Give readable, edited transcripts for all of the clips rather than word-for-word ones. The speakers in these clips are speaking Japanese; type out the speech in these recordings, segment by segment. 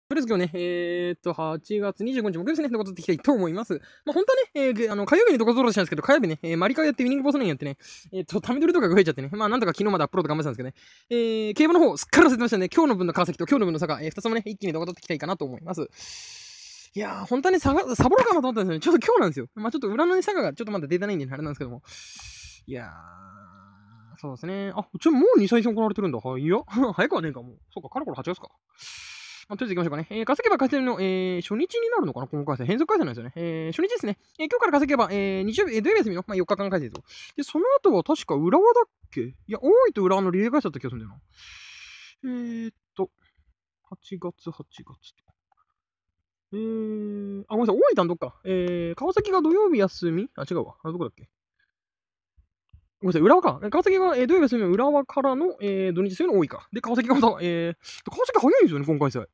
とりあえず今日ね、8月25日木曜日ですね、残っていきたいと思います。まあ、本当はね、火曜日にとこぞろしたんですけど、火曜日ね、マリカをやってウィニングボスナインやってね、ため撮りとかが増えちゃってね、まあ、なんとか昨日までアップロード頑張ってたんですけどね、競馬の方、すっかり忘れてましたね、今日の分の川崎と今日の分の坂、2つもね、一気に動画撮っていきたいかなと思います。いやー、本当はね、サボろうかなと思ったんですよね。ちょっと今日なんですよ。まあ、ちょっと裏のね、坂がちょっとまだ出てないんで、あれなんですけども。いやー、そうですね。あ、もう2歳戦行われてるんだ。はいや。早くはねえか、もう。そうか、かれこれ8月か。まあ、とりあえず行きましょうかね。稼げば稼げの、初日になるのかな、今回戦。変則回戦なんですよね。初日ですね。今日から稼げば、日曜日、土曜日休みの、まあ、4日間回戦と。で、その後は確か浦和だっけいや、大井と浦和のリレー回戦だった気がするんだよな。8月、8月と。ごめんなさい、大分どっか。川崎が土曜日休みあ、違うわ。どこだっけごめんなさい、浦和か。川崎が、土曜日休みの浦和からの、土日休みの多いか。で、川崎がまた、川崎早いんですよね、今回戦。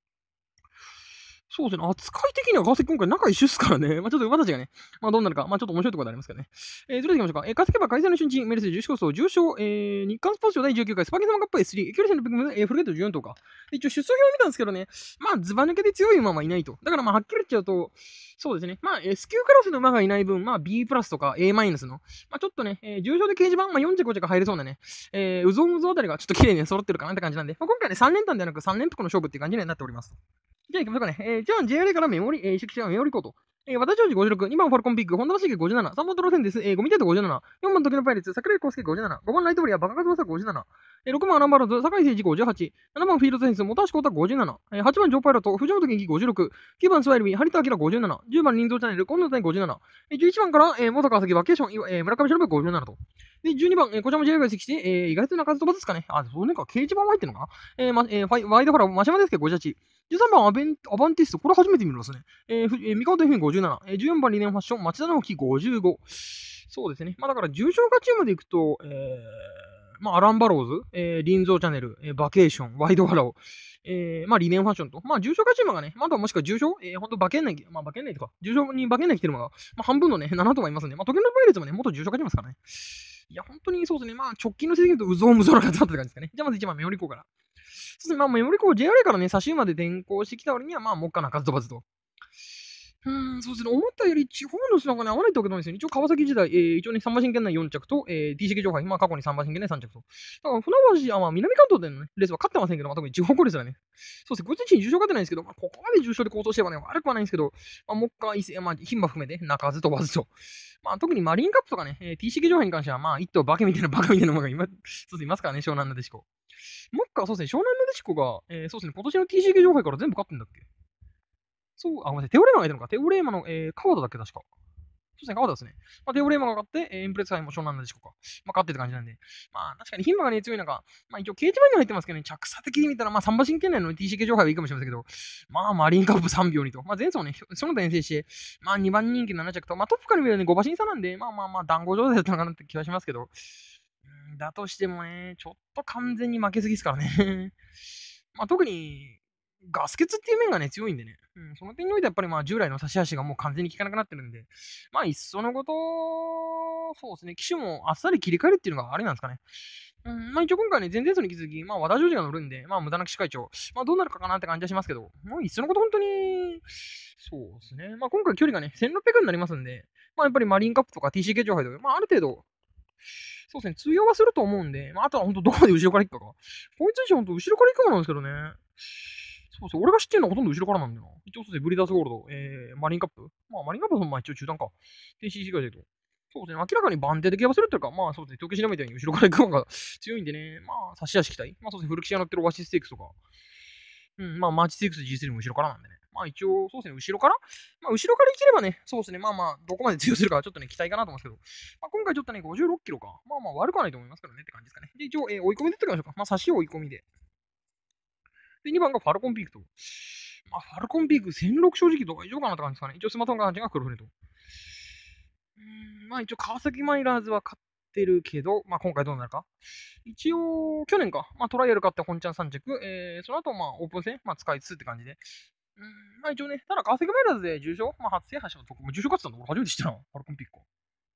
そうですね。扱い的には川崎今回仲一緒ですからね。まあちょっと馬たちがね、まあどうなるか、まあちょっと面白いところでありますからね。とりあえず行きましょうか。川崎は開催の初日、メルセデス重賞、重賞、日韓スポーツ賞第19回スパゲスマカップ S3、キュレションのピクム、フルゲート14頭か。で一応出走表を見たんですけどね、まあズバ抜けで強い馬はいないと。だからまあはっきり言っちゃうと、そうですね。まあ S 級クラスの馬がいない分、まあ B プラスとか A マイナスの、まあちょっとね、重賞で掲示板、まあ4着5着入れそうなね、うぞうぞあたりがちょっと綺麗に揃ってるかなって感じなんで、まあ、今回ね3連単ではなく3連複の勝負っていう感じになっております。じゃあ行きましょうかね。じゃあ JRA からメモリ、移籍者メモリコート。私たち56、2番ファルコンピック、ホンダのシゲ57、3番トロセンです。ゴミテート57、4番時のパイレツ、桜井康介57、5番ライトブリア、バカカズマサ57、6番アランバローズ、坂井誠二58、7番フィールドセンス、本橋光太57、8番ジョーパイロット、藤本元気56、9番スワイルビー、張田明57、10番林蔵チャンネル、近藤谷57、11番から、元川崎バケーション、村上忍57と。で、12番、こちらも JRA が移籍して、意外と中津飛ばですかね。あ、そうねか、掲示板も入ってるのかなワイドファラ、マシマですけど58。13番アバンティスト、これ初めて見ますね。三河と F57、14番リネンファッション、町田直樹55。そうですね。まあだから重症化チームでいくと、まあアランバローズ、リンゾーチャンネル、バケーション、ワイドファラオ、まあリネンファッションと、まあ重症化チームがね、まああとはもしくは重症、本当馬券内、まあ馬券内とか、重症に馬券内来てるのが、まあ半分のね、7とかいますんで、まあ時計のパイレーツもね、元重症化チームですからね。いや、本当にそうですね。まあ直近の成績とうぞうむぞらがったって感じですかね。じゃあまず1番メモリコーから。そうですね。まあ、メモリコー JRA からね、差し馬で転校してきた割には、まあ、もっかな数飛ばずと。そうですね。思ったより地方の人がね、合わないってわけなんですよね。一応、川崎時代、一応ね、3馬身圏内4着と、T 式上海、まあ、過去に3馬身圏内3着と。だから、船橋、まあ、南関東でのね、レースは勝ってませんけど、まあ、特に地方コレスはね。そうですね。こっちに重賞勝ってないんですけど、まあ、ここまで重賞で構想してればね、悪くはないんですけど、まあ、もっか、まあ、牝馬含めて、中ず飛ばずと。まあ、特にマリンカップとかね、T 式上海に関しては、まあ、一頭バカみたいなの馬が今、そうですね、いますからね、湘南なでしこ。もっか、そうですね、湘南なでしこが、そうですね、今年の TCK 上海から全部勝ってんだっけそう、ごめんなさい、テオレーマがいたのか。テオレーマの、川田だっけ、確か。そうですね、川田ですね。まあ、テオレーマが勝って、エンプレス杯も湘南なでしこか。まあ、勝ってって感じなんで。まあ、確かに牝馬がね、強い中、まあ、一応、掲示板には入ってますけどね、着差的に見たら、まあ、3馬身圏内の TCK 上海はいいかもしれませんけど、まあ、マリンカップ3秒にと。まあ、前走ね、その他遠征して、まあ、2番人気7着と、まあ、トップから見るとね、5馬身差なんで、まあまあまあ、団子状態だったのかなって気はしますけど、だとしてもね、ちょっと完全に負けすぎですからね。まあ、特に、ガス欠っていう面がね、強いんでね。その点においてやっぱりまあ従来の差し足がもう完全に効かなくなってるんで、まあいっそのこと、そうですね、機種もあっさり切り替えるっていうのがあれなんですかね。まあ一応今回ね、前々走に引き続き、まあ和田ジョージが乗るんで、まあ無駄なく司会長、まあどうなるかなって感じはしますけど、もういっそのこと本当に、そうですね。まあ今回距離がね、1600になりますんで、まあやっぱりマリンカップとか TCK 上杯とか、まあある程度、そうですね、通用はすると思うんで、まあ、あとは本当どこまで後ろから行くかか。こいつ自身本当後ろから行くもなんですけどね。そうそう、俺が知ってるのはほとんど後ろからなんだよな。一応そうですね、ブリーダーズゴールド、マリンカップ。まあ、マリンカップはまあ一応中段か。TCC が出ると。そうですね、明らかに番手で競馬するっていうか、まあそうですね、時計調べたように後ろから行くのが強いんでね、まあ、差し足期待。まあそうですね、古木屋乗ってるオアシスステークスとか、まあ、マーチステークス G3 も後ろからなんでね。まあ一応、そうですね、後ろからまあ後ろから行ければね、そうですね、まあまあ、どこまで通用するかちょっとね、期待かなと思うんですけど、まあ今回ちょっとね、56キロか。まあまあ悪くはないと思いますからねって感じですかね。で、一応、追い込みでってきましょうか。まあ差し追い込みで。で、2番がファルコンピークと。まあファルコンピーク1006正直とか以上かなって感じですかね。一応スマートフォン感じが黒船と。まあ一応川崎マイラーズは勝ってるけど、まあ今回どうなるか。一応、去年か、まあトライアル勝って本ちゃん3着、その後まあオープン戦、まあ使いつつって感じで。まあ一応ね、ただ川崎マイラーズで重賞、まあ初制覇したとこ、重賞勝ってたの俺初めて知ったな、ファルコンピックか。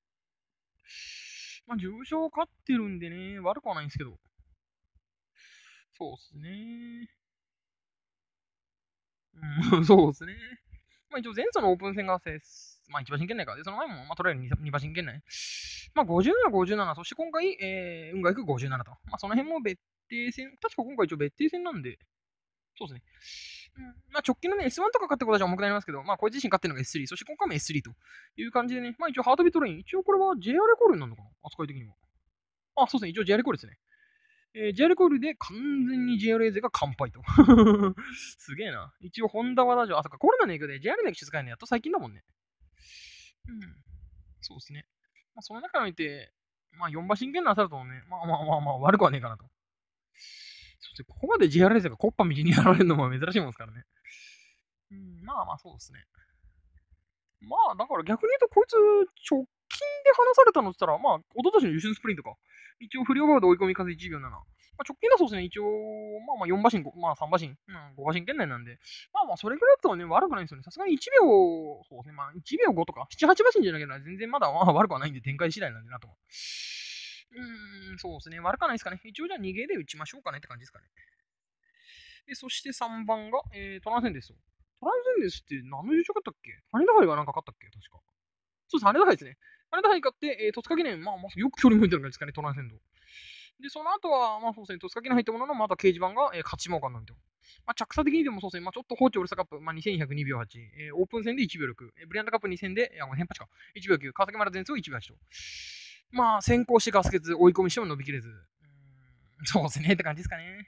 まあ重賞勝ってるんでね、悪くはないんですけど。そうっすね。 うん、そうですね。まあ一応前走のオープン戦がまあ一馬身圏内か。で、その前も、まあとりあえず2馬身圏内。まあ57、57、そして今回、運がいく57と。まあその辺も別定戦、確か今回一応別定戦なんで、そうですね。まあ直近のね、S1 とか勝ったことは重くなりますけど、まあこいつ自身勝ってるのが S3、そして今回も S3 という感じでね、まあ一応ハートビートレイン、一応これは JR コールになるのかな扱い的には。あ、そうですね、一応 JR コールですね。JR コールで完全に JR 勢が完敗と。すげえな。一応、ホンダは大丈夫。あ、そっか、コロナの影響で JR の駅使えるのやっと最近だもんね。うん。そうですね。まあ、その中において、まあ、4馬身剣なさるとね、まあまあまあまあ、悪くはねえかなと。そして、ここまで JR 勢がコッパ右にやられるのも珍しいもんですからね。まあまあ、そうですね。まあ、だから逆に言うと、こいつ、直近で話されたのって言ったら、まあ、一昨年の優秀スプリントか。一応、不良バード追い込み風1秒7。まあ、直近だそうですね、一応、まあまあ4馬身、まあ3馬身、5馬身圏内なんで、まあまあ、それぐらいだったらね、悪くないんですよね。さすがに1秒、そうですね、まあ1秒5とか、7、8馬身じゃなければ全然まだまあ悪くはないんで、展開次第なんでなと。そうですね、悪くはないですかね。一応じゃあ逃げで打ちましょうかねって感じですかね。で、そして3番が、トランセンデスと。トランセンデスって何の優勝勝ったっけ羽田杯がなんか勝ったっけ確か。そうです、羽田杯ですね。羽田杯勝って、戸塚記念、まあ、よく距離向いてるんですかね、トランセンド。で、その後は、まあそうですね、戸塚記念入ったものの、また掲示板が、勝ちもわかんないと。まあ、着差的にでもそうですね、まあ、ちょっと放置オールスターカップ、まあ、2102秒8、オープン戦で1秒6、ブリアントカップ2戦で、もう変発か、1秒9、川崎マラ前走1秒8と。まあ、先行してガス欠、追い込みしても伸びきれず。そうですね、って感じですかね。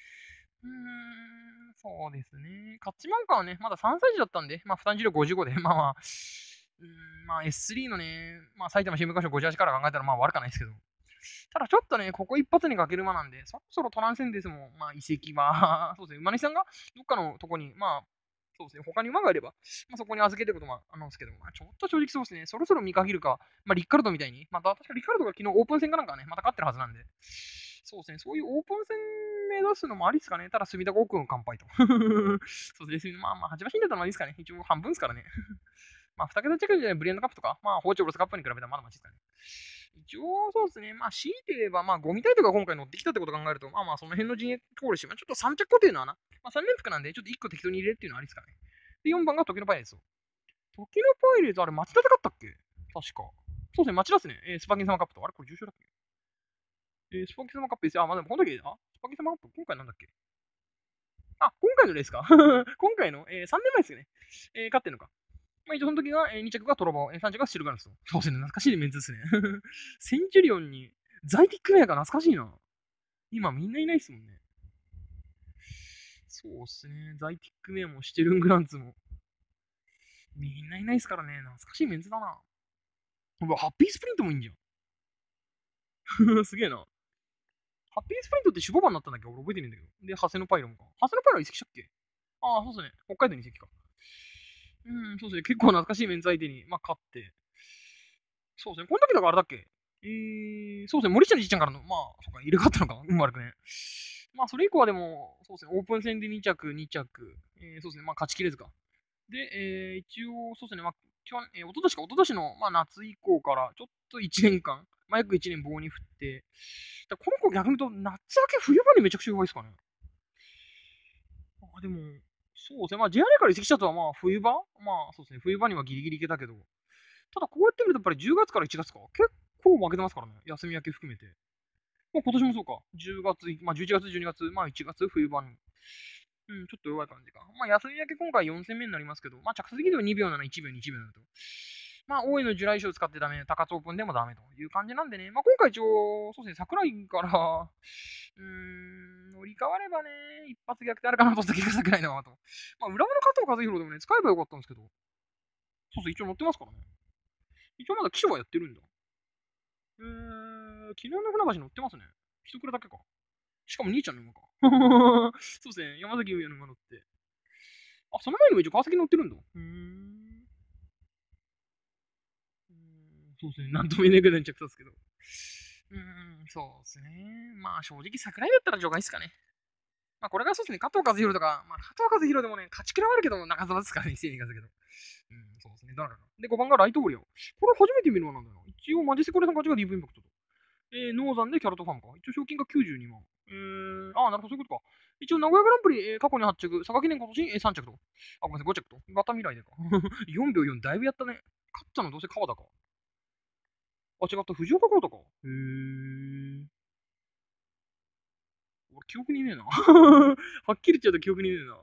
そうですね。カッチマンカーはね、まだ3歳児だったんで、まあ、負担重量55で、まあまあ、まあ S3 のね、まあ埼玉新聞歌手58から考えたらまあ悪くないですけど。ただちょっとね、ここ一発にかける馬なんで、そろそろトランセンデスも、まあ移籍は、そうですね、馬主さんがどっかのとこに、まあ、そうですね、他に馬がいれば、まあ、そこに預けてることもあるんですけど、まあ、ちょっと正直そうですね、そろそろ見限るか、まあ、リッカルドみたいに、まあ、確かリッカルドが昨日オープン戦かなんかね、また勝ってるはずなんで、そうですね、そういうオープン戦目指すのもありですかね。ただ、隅田航空の乾杯と。そうですね、まあまあ、8馬身だったらまあいいですかね。一応半分ですからね。まあ、2桁近くでブリエンドカップとか、まあ、包丁ブロスカップに比べたらまだマシですかね。一応、そうですね。まあ、強いて言えば、まあ、ゴミタイトが今回乗ってきたってことを考えると、まあまあ、その辺の陣営通るし、まあ、ちょっと3着固定の穴、まあ、3連服なんで、ちょっと1個適当に入れるっていうのはありですかね。で、4番が時のパイレーツ。時のパイレーツ、あれ、町田で勝ったっけ確か。そうですね、町田ですね。スパキン様カップと。あれ、これ重賞だっけスパキン様カップです。あ、まあでも、この時、スパキン様カップ、今回なんだっけ今回のレースか。今回の、3年前ですよね。勝ってんのか。まあ、一応その時が、2着がトロボ、3着がシルガラスと。そうですね、懐かしいメンツですね。センチュリオンに、ザイティックメアが懐かしいな。今みんないないっすもんね。そうっすね、ザイティックメアもシテルングランツも。みんないないっすからね、懐かしいメンツだな。うわ、ハッピースプリントもいいんじゃん。すげえな。ハッピースプリントって守護馬になったんだっけ俺覚えてるんだけど。で、ハセノパイロンか。ハセノパイロン移籍したっけそうっすね。北海道に移籍か。そうですね。結構懐かしいメンツ相手に、まあ、勝って。そうですね。この時だからあれだっけそうですね。森下のじいちゃんからの、まあ、そうか、入れ替わったのか。悪くね。まあ、それ以降はでも、そうですね。オープン戦で2着、2着。そうですね。まあ、勝ちきれずか。で、一応、そうですね。まあ、一昨年の、まあ、夏以降から、ちょっと1年間、まあ、約1年棒に振って、この子逆に言うと、夏明け冬場にめちゃくちゃ弱いですかね。でも、そうですね。まあ、JRA から移籍したとは、まあ、冬場まあ、そうですね。冬場にはギリギリいけたけど、ただこうやって見ると、やっぱり10月から1月か。結構負けてますからね。休み明け含めて。まあ、今年もそうか。10月、まあ、11月、12月、まあ、1月、冬場に。ちょっと弱い感じか。まあ、休み明け今回4戦目になりますけど、まあ、着差的には2秒7、1秒2、1秒7と。まあ、大井のジュライ賞を使ってダメ、高津オープンでもダメという感じなんでね。まあ、今回一応、そうですね、桜井から、乗り換わればね、一発逆転あるかなと思った気が桜井のままと。まあ、浦和の加藤和弘でもね、使えばよかったんですけど、そうそう、一応乗ってますからね。一応まだ騎手はやってるんだ。昨日の船橋乗ってますね。一くらだけか。しかも兄ちゃんの馬か。そうですね。山崎優也の馬乗って。その前にも一応川崎乗ってるんだ。そうですね。なんとも言えないぐらいに着差ですけど。そうですね。まあ正直桜井だったら除外ですかね。まあこれがそうですね。加藤和弘とか、まあ加藤和弘でもね、勝ちきらはあるけど、中澤ですからね、一斉に勝つけど。そうですね。だから。で、5番がライトオリオ。これ初めて見るのなんだよな。一応マジセコレさん勝ちが DV インパクトと。ノーザンでキャラトファームか。一応賞金が92万。 ああ、なるほど、そういうことか。一応、名古屋グランプリ、過去に8着、佐賀記念今年、3着と。あ、ごめんなさい、5着と。ガタ未来でか。4秒4、だいぶやったね。勝ったのどうせ川田か。あ、違った、藤岡川田か。俺、記憶にねえな。はっきり言っちゃうと記憶にねえな。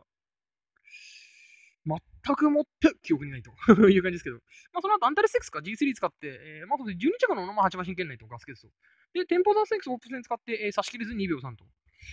全くもって記憶にないという感じですけど。まあ、その後アンタレス X か G3 使って、まあ、12着のまあ8馬身圏内とガスケツと。で、テンポダース X オープン戦使って、差し切れず2秒3と。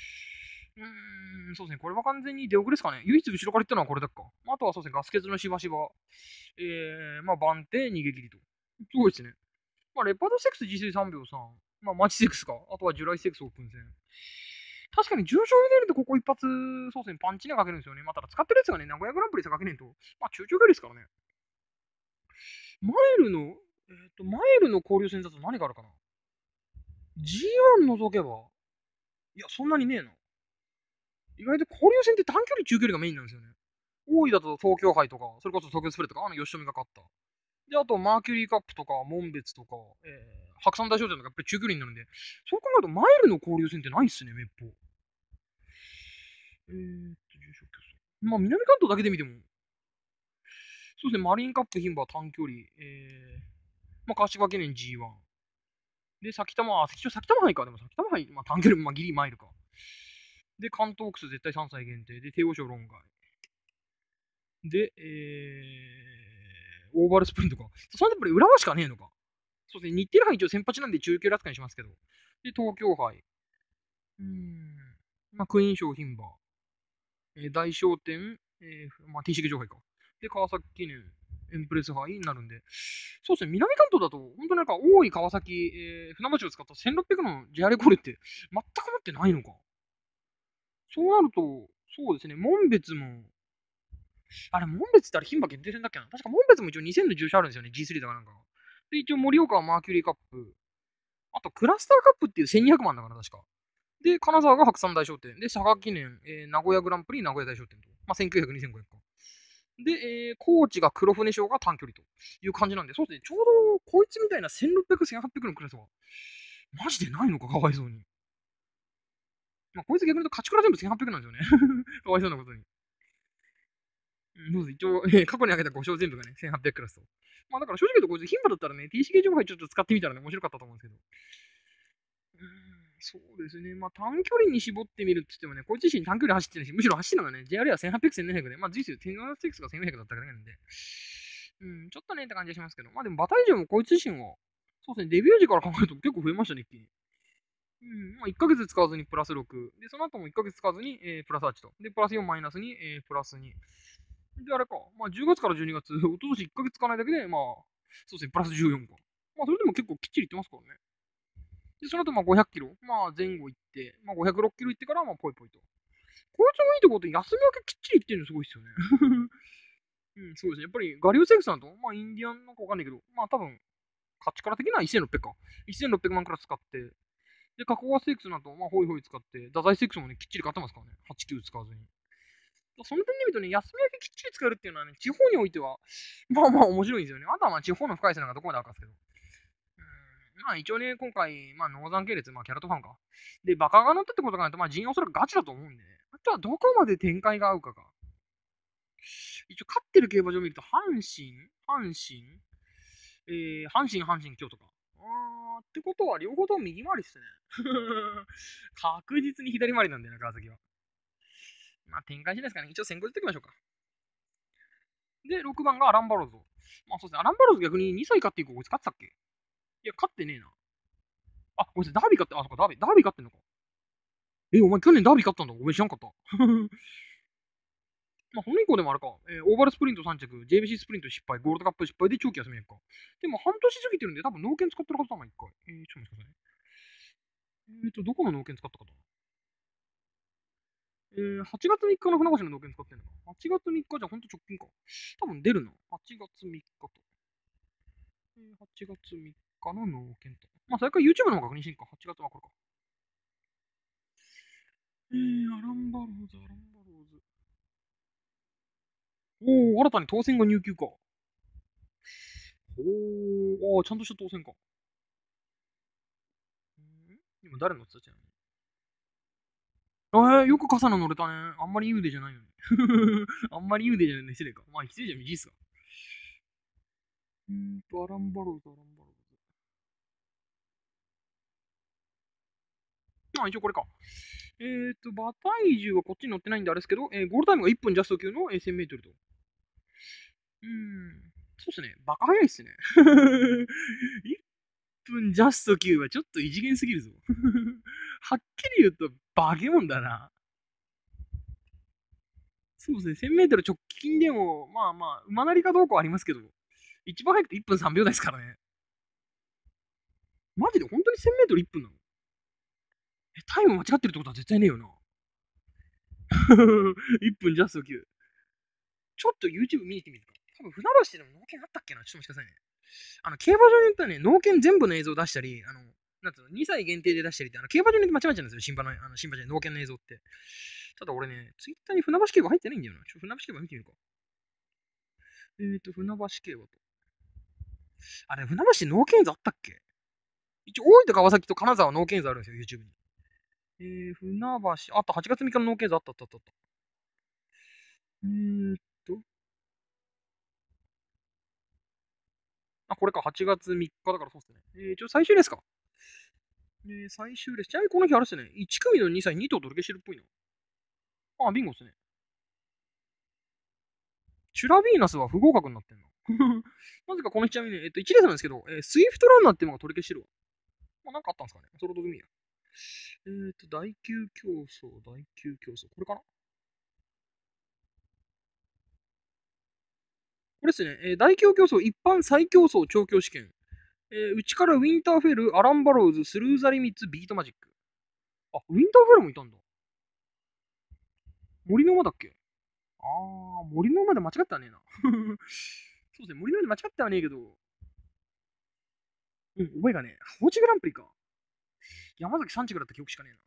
そうですね。これは完全に出遅れですかね。唯一後ろから言ったのはこれだっか。あとはそうですね。ガスケツのしばしば、まあ、番手、逃げ切りと。すごいですね。まあ、レパードセックス G3 秒3。まあ、マチセックスか。あとはジュライセックスオープン戦。確かに重賞に出るとここ一発、そうですね、パンチにかけるんですよね。まあ、ただ使ってるやつがね、名古屋グランプリでかけねえと、まあ、中長距離ですからね。マイルの、マイルの交流戦だと何があるかな？ G1 除けば、いや、そんなにねえな。意外と交流戦って短距離、中距離がメインなんですよね。大井だと東京杯とか、それこそ東京スプレッとか、吉富が勝った。で、あと、マーキュリーカップとか、門別とか、白山大商店とかやっぱり中距離になるんで、そう考えるとマイルの交流戦ってないっすね、めっぽう。重賞競争。まあ、南関東だけで見ても、そうですね、マリンカップ牝馬短距離、まあ、柏記念 G1。で、先玉杯か。でも先玉杯、まあ、短距離、まあ、ギリマイルか。で、関東オークス絶対3歳限定。で、帝王賞論外。で、オーバルスプリントか。そんなやっぱり浦和しかねえのか。そうですね、日程杯一応先発なんで中級扱いにしますけど。で、東京杯。まあ、クイーン賞牝馬。大商店、まあ、T 式場杯か。で、川崎記念、エンプレス杯になるんで、そうですね、南関東だと、本当になんか、大井川崎、船橋を使った1600の JR コールって全く持ってないのか。そうなると、そうですね、門別も、あれ、門別ってあれ、牝馬限定戦だっけな。確か門別も一応2000の重賞あるんですよね、G3 だからなんか。で、一応盛岡はマーキュリーカップ、あとクラスターカップっていう1200万だから、確か。で、金沢が白山大商店。で、佐賀記念、名古屋グランプリ、名古屋大商店と。まあ、1900、2500か。で、高知が黒船賞が短距離という感じなんで、そうですね、ちょうどこいつみたいな1600、1800のクラスは、マジでないのか、かわいそうに。まあ、こいつ逆に言うと、勝ちから全部1800なんですよね。かわいそうなことに。そうです一応、過去に挙げた5勝全部がね、1800クラスと。まあだから正直言うとこいつ、牝馬だったらね、TCK 情報ちょっと使ってみたらね、面白かったと思うんですけど。そうですね。まあ短距離に絞ってみるって言ってもね、こいつ自身短距離走ってるし、むしろ走ってるのがね、JR は1800、1700で、まあ随時、テンガーステックスが1400だっただけなんで、ちょっとねって感じがしますけど、まあでも馬体重もこいつ自身は、そうですね、デビュー時から考えると結構増えましたね、一気に。まあ1ヶ月使わずにプラス6。で、その後も1ヶ月使わずに、プラス8と。で、プラス4マイナスに、プラス2。で、あれか。まあ10月から12月、おととし1ヶ月使わないだけで、まあ、そうですね、プラス14か。まあそれでも結構きっちりいってますからね。で、その後まあ500キロ、まあ前後行って、まあ506キロ行ってから、まあポイポイと。こいつのいいところって休み分けきっちり行ってるのすごいですよね。そうですね。やっぱりガリオセックスなんと、まあインディアンなんかわかんないけど、まあ多分、勝ちから的には1600か。1600万くらい使って、で、加工ガセックスなんと、まあホイホイ使って、太宰セックスもね、きっちり買ってますからね。8、9使わずに。その点で見るとね、休み分けきっちり使えるっていうのはね、地方においては、まあまあ面白いんですよね。あとはまあ地方の深い線がどこまであるかですけど。まあ一応ね、今回、まあノーザン系列、まあキャラトファンか。で、バカが乗ったってことがないと、まあ陣おそらくガチだと思うんで、ね、あとはどこまで展開が合うかが。一応勝ってる競馬場を見ると、阪神、京都か。ってことは両方とも右回りっすね。確実に左回りなんだよな、川崎は。まあ展開しないですかね。一応先行でっていきましょうか。で、6番がアランバローズ。まあそうですね、アランバローズ逆に2歳勝っていこう。こいつ勝ってたっけ？いや、勝ってねえな。あ、こいつダービー勝って、あ、そっか、ダービー勝ってんのか。お前去年ダービー勝ったんだ。ごめん、知らんかった。まあ、本年以降でもあれか、オーバルスプリント3着、JBC スプリント失敗、ゴールドカップ失敗で長期休みやんか。でも半年過ぎてるんで、多分農研使ってるはずだな、一回。ちょっと待ってくださいね。どこの農研使ったかと。8月3日の船橋の農研使ってんのか。8月3日じゃほんと直近か。多分出るな。8月3日と。8月3日の農研と。まあ、それから YouTube の方確認しんか。8月はこれか。アランバローズ、アランバローズ。新たに当選が入級か。ちゃんとした当選か。今誰の人たちなの？ よく傘の乗れたね。あんまり言うでじゃないよね。あんまり言うでじゃないね。失礼か。まあ、失礼じゃん、いいっすか。アランバローズ、アランバローズ。まあ、一応これか。馬体重はこっちに乗ってないんであれですけど、ゴールタイムが1分ジャスト級の1000メートルと。そうっすね。バカ早いっすね。1分ジャスト級はちょっと異次元すぎるぞ。はっきり言うと、バケモンだな。そうですね。1000メートル直近でも、まあまあ、馬なりかどうかはありますけど、一番早くて1分3秒台ですからね。マジで本当に1000メートル1分なの？タイム間違ってるってことは絶対ねえよな。1分ジャスト級。ちょっと YouTube 見に行ってみるか。多分、船橋でも農研あったっけな。ちょっと待ってくださいね。競馬場に行ったらね、農研全部の映像を出したり、なんつうの、2歳限定で出したりって、競馬場に間違えちゃうんですよ、新馬じゃ農研の映像って。ただ俺ね、ツイッターに船橋競馬入ってないんだよな。船橋競馬見てみるか。船橋競馬と。あれ、船橋農研図あったっけ？一応、大分川崎と金沢農研図あるんですよ、YouTube に。船橋、あった、8月3日の農研図あったあったあった。と、これか、8月3日だからそうっすね。一応最終ですか。最終です。ちなみにこの日あれっすね、1組の2歳2頭取り消してるっぽいな。ビンゴっすね。チュラビーナスは不合格になってんの。なぜかこの日ちなみにね、1レースなんですけど、スイフトランナーっていうのが取り消してるわ。なんかあったんですかね。それどうでもいいや。第9競争、第9競争。これかな？これですね、第9競争一般最競争調教試験。内からウィンターフェル、アランバローズ、スルーザリミッツ、ビートマジック。ウィンターフェルもいたんだ。森の馬だっけ？森の馬で間違ってはねえな。そうですね、森の馬で間違ってはねえけど、覚えがねえ。放置グランプリか。山崎三地区だった記憶しかねえな。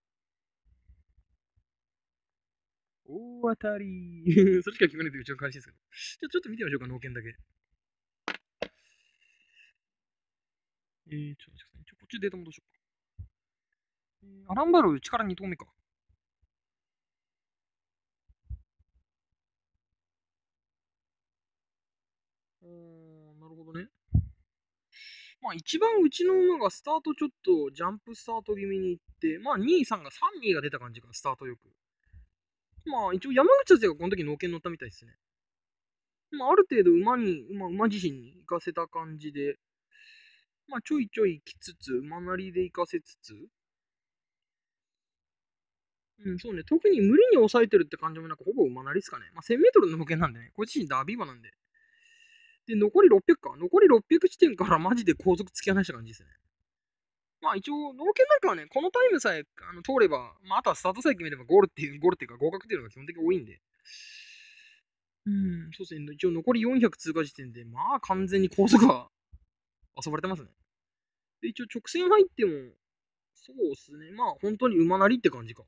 大当たり。それしか聞かないといううちの感じですけど。じゃあちょっと見てみましょうか、農研だけ。ちょっと待ってください。こっちデータ戻しようか。アランバロー力2投目か。なるほどね。一番うちの馬がスタートちょっとジャンプスタート気味に行って、2位、3が3、2が出た感じか、スタートよく。一応山口先生がこの時農研乗ったみたいですね。ある程度馬自身に行かせた感じで、ちょいちょい来つつ、馬なりで行かせつつ、そうね、特に無理に抑えてるって感じもなく、ほぼ馬なりっすかね。1000メートルの保険なんでね、こっちにダービー馬なんで。で、残り600か。残り600地点からマジで後続突き放した感じですね。一応、農研なんかはね、このタイムさえ通れば、あとはスタートさえ決めればゴールっていうか合格っていうのが基本的に多いんで。そうですね。一応残り400通過時点で、完全に高速は遊ばれてますね。で、一応直線入っても、そうですね。本当に馬なりって感じか。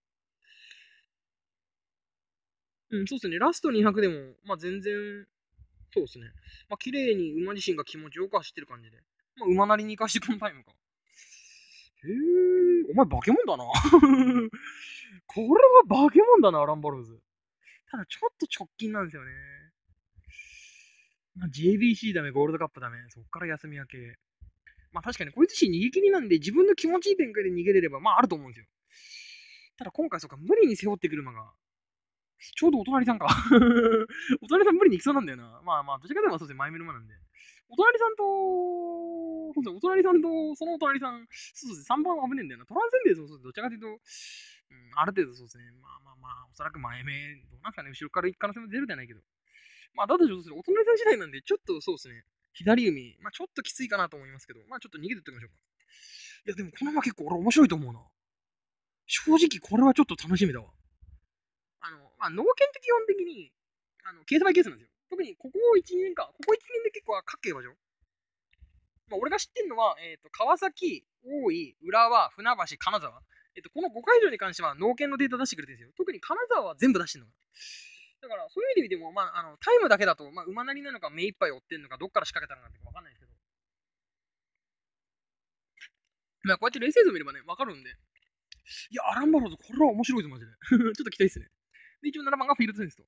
そうですね。ラスト200でも、全然、そうですね。綺麗に馬自身が気持ちよく走ってる感じで。馬なりに行かしてこのタイムか。へえ、お前化け物だな。これは化け物だな、アランバローズ。ただちょっと直近なんですよね。JBC ダメ、ゴールドカップダメ。そっから休み明け。確かにこいつ自身逃げ切りなんで自分の気持ちいい展開で逃げれればあると思うんですよ。ただ今回そうか、無理に背負ってくる馬が、ちょうどお隣さんか。お隣さん無理に行きそうなんだよな。どちらかというとそうですね、前目の馬なんで。お隣さんと、そうですね、お隣さんと、そのお隣さん、そうですね、3番は危ねえんだよな。トランセンデンスもそうです。どちらかというと、ある程度そうですね、おそらく前目、どうなんかね、後ろから行く可能性も出るじゃないけど。だとそうですね、お隣さん次第なんで、ちょっとそうですね、左海、ちょっときついかなと思いますけど、ちょっと逃げてってみましょうか。いや、でもこの馬結構俺面白いと思うな。正直これはちょっと楽しみだわ。農研って基本的に、ケースバイケースなんですよ。特にここ1、2年か、ここ1年で結構各競馬場。俺が知ってるのは、川崎、大井、浦和、船橋、金沢。この5会場に関しては農研のデータ出してくれてるんですよ。特に金沢は全部出してるの。だから、そういう意味で見ても、タイムだけだと、馬なりなのか目いっぱい追ってんのか、どっから仕掛けたのかってわかんないですけど、こうやってレース映像見ればね、わかるんで、 いや、アランバローズ、これは面白いぞ、マジで。ちょっと期待ですね。で、一応7番がフィールドセンスと。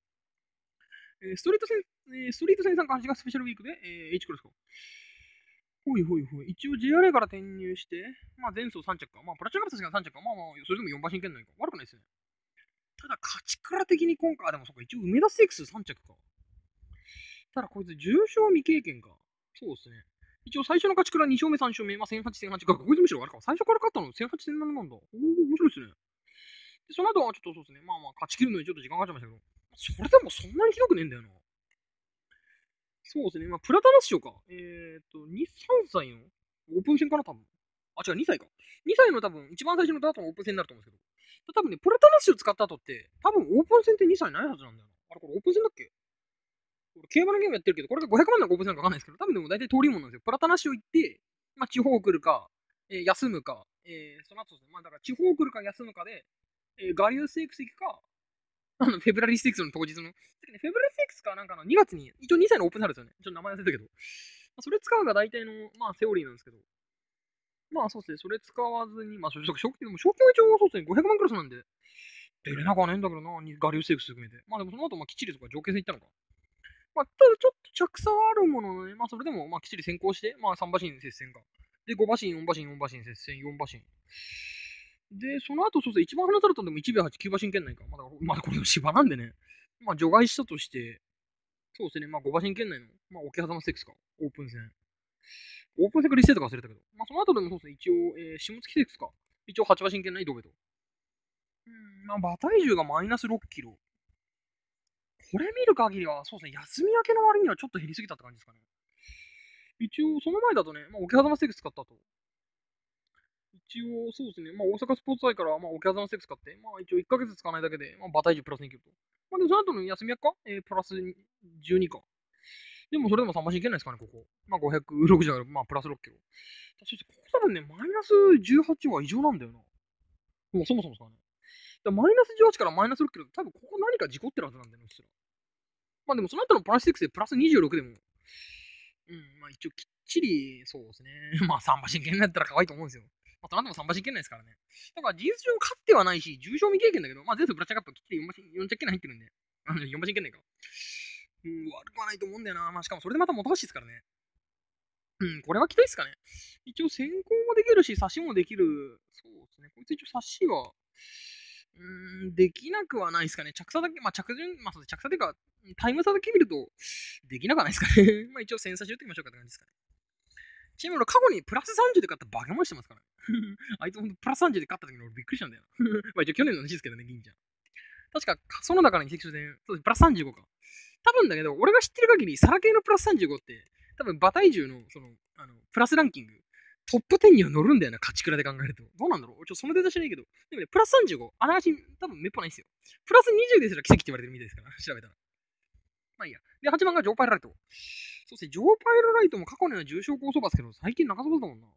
ストリート戦参加8がスペシャルウィークで、H クロスか。ほいほいほい。一応 JRA から転入して、まあ前走3着か。まあプラチナカプサスが3着か。まあまあ、それでも4馬身圏内か。悪くないですね。ただ、勝ち倉的に今回、でもそっか、一応梅田ステークス3着か。ただ、こいつ重賞未経験か。そうですね。一応最初の勝ち倉2勝目、3勝目、まあ1008、1008か。こいつむしろあれか。最初から勝ったの1008、1007なんだ。おお、面白いですね。で、その後はちょっとそうですね。まあまあ、勝ち切るのにちょっと時間かかっちゃいましたけど。それでもそんなにひどくねえんだよな。そうですね。まあ、プラタナス賞か。2、3歳のオープン戦かな、多分。あ、違う、2歳か。2歳の多分、一番最初のダートのオープン戦になると思うんですけど。多分ね、プラタナス賞使った後って、多分オープン戦って2歳ないはずなんだよな。あれ、これオープン戦だっけ？俺、競馬のゲームやってるけど、これが500万のオープン戦かわかんないですけど、多分でも大体通りもんなんですよ。プラタナス賞行って、まあ、地方来るか、休むか、その後ですね、まあ、だから地方来るか休むかで、ガリューステークス行くか、フェブラリーステークスの当日の、フェブラリーステークスかなんかの2月に、一応2歳のオープンされるんですよね。ちょっと名前忘れたけど。それ使うが大体の、まあ、セオリーなんですけど。まあ、そうですね。それ使わずに、まあ、賞金は一応そうですね。500万クラスなんで、出れなくはねえんだけどな、ガリューステークス含めて。まあ、でもその後、まあ、きっちりとか条件戦行ったのか。まあ、ただちょっと着差はあるもののね、まあ、それでも、まあ、きっちり先行して、まあ、3馬身接戦か。で、5馬身、4馬身、4馬身接戦、4馬身。で、その後、そうですね、一番離されたのでも1秒8、9馬身圏内か。まだこれの芝なんでね。まあ、除外したとして、そうですね、まあ、5馬身圏内の、まあ、桶狭間ステークスか。オープン戦。オープン戦かリセットか忘れたけど。まあ、その後でもそうですね、一応、下月ステークスか。一応8馬身圏内ドベと。まあ、馬体重がマイナス6キロ。これ見る限りは、そうですね、休み明けの割にはちょっと減りすぎたって感じですかね。一応、その前だとね、まあ、桶狭間ステークス使ったと。一応、そうですね、まあ、大阪スポーツ祭から、まあ、桶狭間ステークス使って、まあ、一応1ヶ月使わないだけで、まあ、馬体重プラス2キロと。まあ、でもその後の休み明けか、プラス12か。でもそれでも3馬身いけないですかね、ここ。まあ、560ある、まあ、プラス6キロ。そして、ここ多分ね、マイナス18は異常なんだよな。もうそもそもさね。マイナス18からマイナス6キロ多分ここ何か事故ってるはずなんだよね、うちら。まあでもその後のプラス6でプラス26でも、まあ一応きっちり、そうですね。まあ3馬身圏内だったら可愛いと思うんですよ。まあその後も3馬身圏内ですからね。だから事実上勝ってはないし、重賞未経験だけど、まあ前走ブラッチャーカップきっちり4着圏内入ってるんで、4馬身圏内か。悪くはないと思うんだよな。まあしかもそれでまた元橋ですからね。これは期待ですかね。一応先行もできるし、差しもできる。そうですね。こいつ一応差しは、できなくはないですかね。着差だけ、まあ着順、まあそうです。着差というか、タイム差だけ見ると、できなくはないですかね。まあ一応1000差し打ってみましょうかって感じですかね。ちなみに俺過去にプラス30で勝ったバカもしてますからね。あいつほんとプラス30で勝った時に俺びっくりしたんだよな。まあ一応去年の話ですけどね、銀ちゃん。確か、その中に移籍で、そうです、プラス35か。多分だけど、俺が知ってる限り、サラ系のプラス35って、多分馬体重の、プラスランキング、トップ10には乗るんだよな、勝ち倉で考えると。どうなんだろうそのデータ知らないけど。でもね、プラス35、あながち、多分めっぽないですよ。プラス20ですら奇跡って言われてるみたいですから、調べたら。まあいいや。で、8番がジョーパイロライト。そして、ジョーパイロライトも過去には重賞高層馬ですけど、最近中そばだもんな。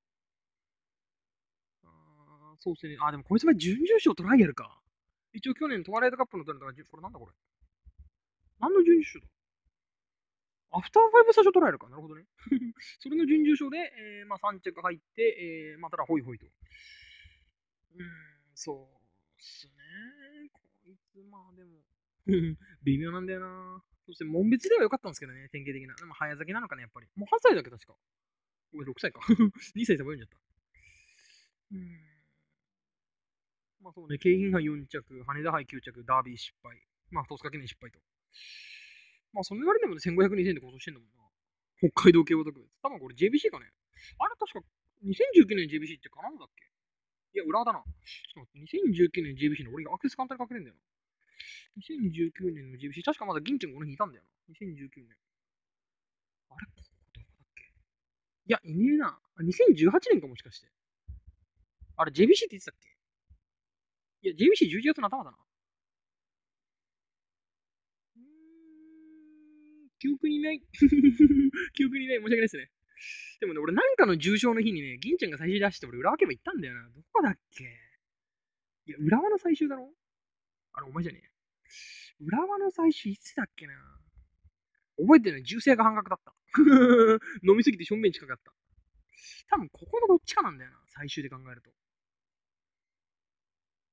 そうですね。でもこいつは準々賞トライアルか。一応去年トワイライトカップの取れたから、これなんだこれ。何の準々賞だアフターファイブ最初捉えるか。なるほどね。それの準々賞で、まあ3着入って、まあただホイホイと。そうっすね。こいつ、まあでも、微妙なんだよな。そして、門別では良かったんですけどね、典型的な。でも早咲きなのかね、やっぱり。もう8歳だけ確か。ごめん、6歳か。2歳サボ読んじゃった。うん。まあそうね、京浜杯4着、羽田杯9着、ダービー失敗。まあ、戸塚記念失敗と。まあ、その流れでもね、1500、2000で構想してんだもんな。北海道競馬特別。多分これ JBC かね。あれ確か2019年 JBC ってカナダだっけ？いや、浦和だな。ちょっと待って、2019年 JBC の俺がアクセス簡単にかけれんだよな。2019年の JBC、確かまだ銀ちゃんがこの日いたんだよな。2019年。あれどこだっけ？いや、いねえな。2018年かもしかして。あれ JBC って言ってたっけ？いや、JBC11 月の頭だな。記憶にない。記憶にない。申し訳ないですね。でもね、俺なんかの重賞の日にね、銀ちゃんが最終出して俺浦和競馬行ったんだよな。どこだっけ？いや、浦和の最終だろ？あれ、お前じゃねえ。浦和の最終いつだっけな。覚えてるね。銃声が半額だった。飲みすぎて正面近かった。多分ここのどっちかなんだよな。最終で考えると。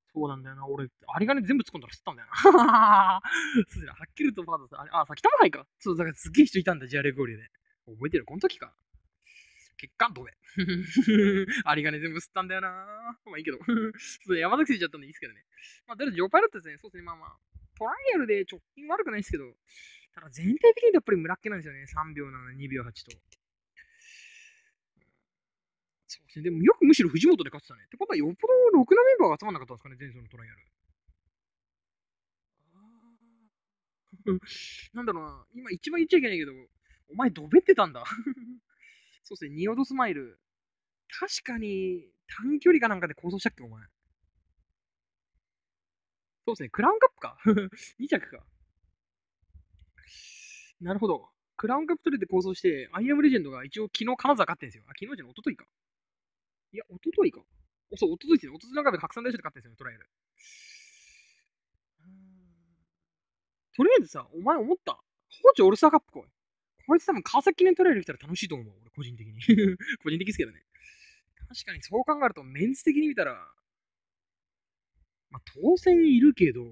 そうなんだよな。俺、有り金全部突っ込んだら吸ったんだよな。そうだよ、はっきりとパートさ、あ、さ、北の杯か。そう、だからすっげえ人いたんだ、ジャレゴリで。覚えてる、この時か。結果、どれ有り金全部吸ったんだよな。まあいいけど。そう山崎ついちゃったんでいいですけどね。まあ、とりあえず、ジョーパイロットですね。そうですね、まあまあ。トライアルで直近悪くないですけど、ただ全体的にやっぱり村っ気なんですよね。3秒7、2秒8と。そうですね。でもよくむしろ藤本で勝ってたね。ってことはよっぽどろくなメンバーが集まんなかったんですかね、前走のトライアル。なんだろうな。今一番言っちゃいけないけど、お前ドベってたんだ。そうですね、ニオドスマイル。確かに短距離かなんかで構想したっけ、お前。そうですね、クラウンカップか。2着か。なるほど。クラウンカップ取れて構想して、アイアムレジェンドが一応昨日金沢勝ってんですよ。あ、昨日じゃない、一昨日か。いや、一昨日か。そう、一昨日ですね。一昨日の中で拡散大賞で勝ってんですよね、トライアル。とりあえずさ、お前思った。コーチオールスターカップ来い。こいつ多分川崎記念トライアル来たら楽しいと思う。俺、個人的に。個人的ですけどね。確かにそう考えると、メンツ的に見たら、まあ、当選いるけど、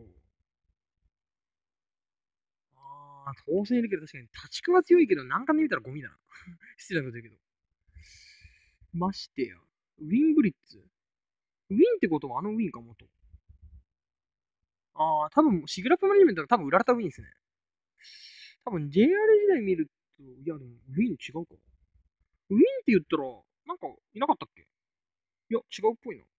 当選いるけど、確かに、立ちくは強いけど、難関で見たらゴミだな。失礼なこと言うけど。ましてや、ウィンブリッツ。ウィンってことはあのウィンか、元。多分、シグラップマネジメントが多分売られたウィンですね。多分、JR 時代見ると、いや、でも、ウィン違うか。ウィンって言ったら、なんか、いなかったっけ？いや、違うっぽいな。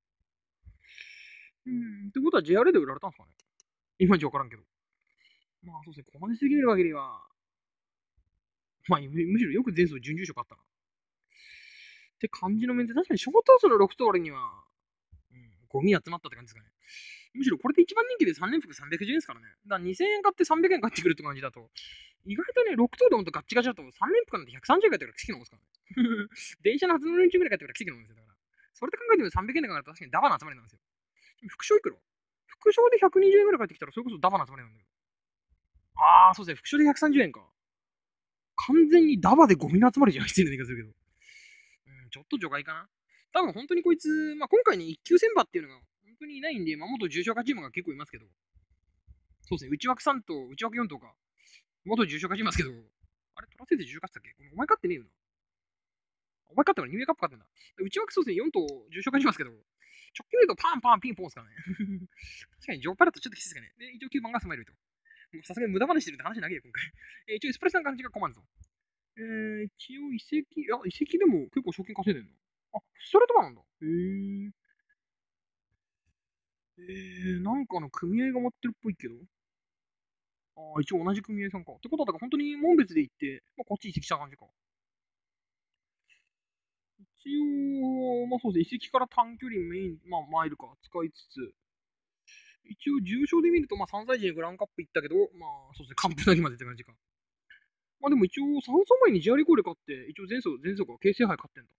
ってことは JR で売られたんですかね？今じゃわからんけど。まあ、そうですね、ここまで過ぎる限りは、まあ、むしろよく前走準優勝勝ったな。って感じの面で、確かにショートースの6通りには、ゴミ集まったって感じですかね。むしろこれで一番人気で3連服310円ですからね。だから2000円買って300円買ってくるって感じだと、意外とね、6等でほんとガッチガチだと3連服なんて130円買ってくる奇跡のもんですからね。電車の初乗り中ぐらい買ってくる奇跡のもんですよ。だから。それで考えてみると300円で考えると確かにダバの集まりなんですよ。副賞いくら？副賞で120円ぐらい返ってきたらそれこそダバの集まりなんだけど。そうですね。副賞で130円か。完全にダバでゴミの集まりじゃん。失礼な言い方するけど。ちょっと除外かな。多分本当にこいつ、まあ、今回に一級選抜っていうのが本当にいないんで、まあ、元重賞化チームが結構いますけど、そうですね、内枠3と内枠4とか、元重賞化チームますけど、あれ、トラセー重賞勝ってたっけ？お前勝ってねえよな。お前勝ったからニューイヤーカップ勝ってんだ。内枠そうですね、4と重賞化しますけど、直近で言うとパンパンピンポンですからね。確かにジョーパラットちょっときついですかね。で、一応9番がスマイルと。さすがに無駄話してるって話長いよ、今回。一応エスプレッソの感じが困るぞ。一応遺跡でも結構賞金稼いでんの。ストレートバーなんだ。なんかの組合が持ってるっぽいけど。一応同じ組合さんか。ってことは、だから本当に門別で行って、まあ、こっち移籍した感じか。一応、まあそうですね、移籍から短距離メイン、まあマイルか、使いつつ、一応重賞で見ると、まあ3歳児にグランカップ行ったけど、まあそうですね、完封なりまでって感じか。まあでも一応3走前に JR コール勝って、一応前走か、京成杯勝ってんだ。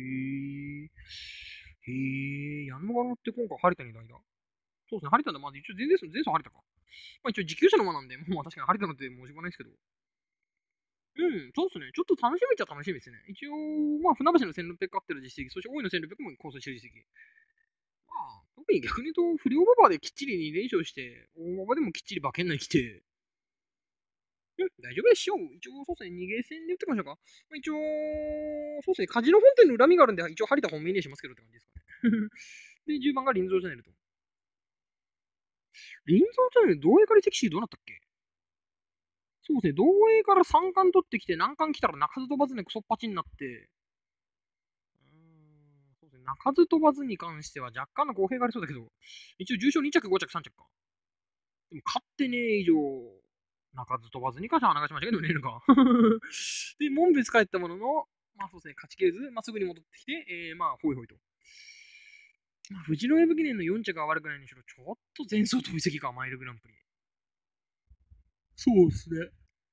ヤンマガ乗って今回張田に代打。そうですね、張田だ、まず一応前走張田か。まあ一応持久者の馬なんで、まあ確かに張田のって申し訳ないですけど、そうですね。ちょっと楽しみっちゃ楽しみですね。一応、まあ、船橋の1600勝ってる実績、そして大井の1600も構想してる実績。まあ、特に逆に言うと、不良馬場できっちり2連勝して、大馬場でもきっちり馬券内来て、大丈夫でしょう。一応、そうですね、逃げ戦で打ってみましょうか。まあ、一応、そうですね、カジノ本店の恨みがあるんで、一応、張田本命にしますけどって感じですかね。で、10番が臨蔵チャンネルと。臨蔵チャンネル、同映から移籍しどうなったっけ？そうですね、同映から3冠取ってきて、難関来たら中津飛ばずね、クソッパチになって、そうですね。鳴かず飛ばずに関しては若干の語弊がありそうだけど、一応重賞2着、5着、3着か。でも勝ってねえ以上、鳴かず飛ばずに関しては長島間違いでもねえのか。で、門別帰ったものの、まあそうですね、勝ちきれず、まあ、すぐに戻ってきて、まあ、ほいほいと。まあ、富士のウェブ記念の4着は悪くないにしろ、ちょっと前走飛びすぎか、マイルグランプリ。そうですね。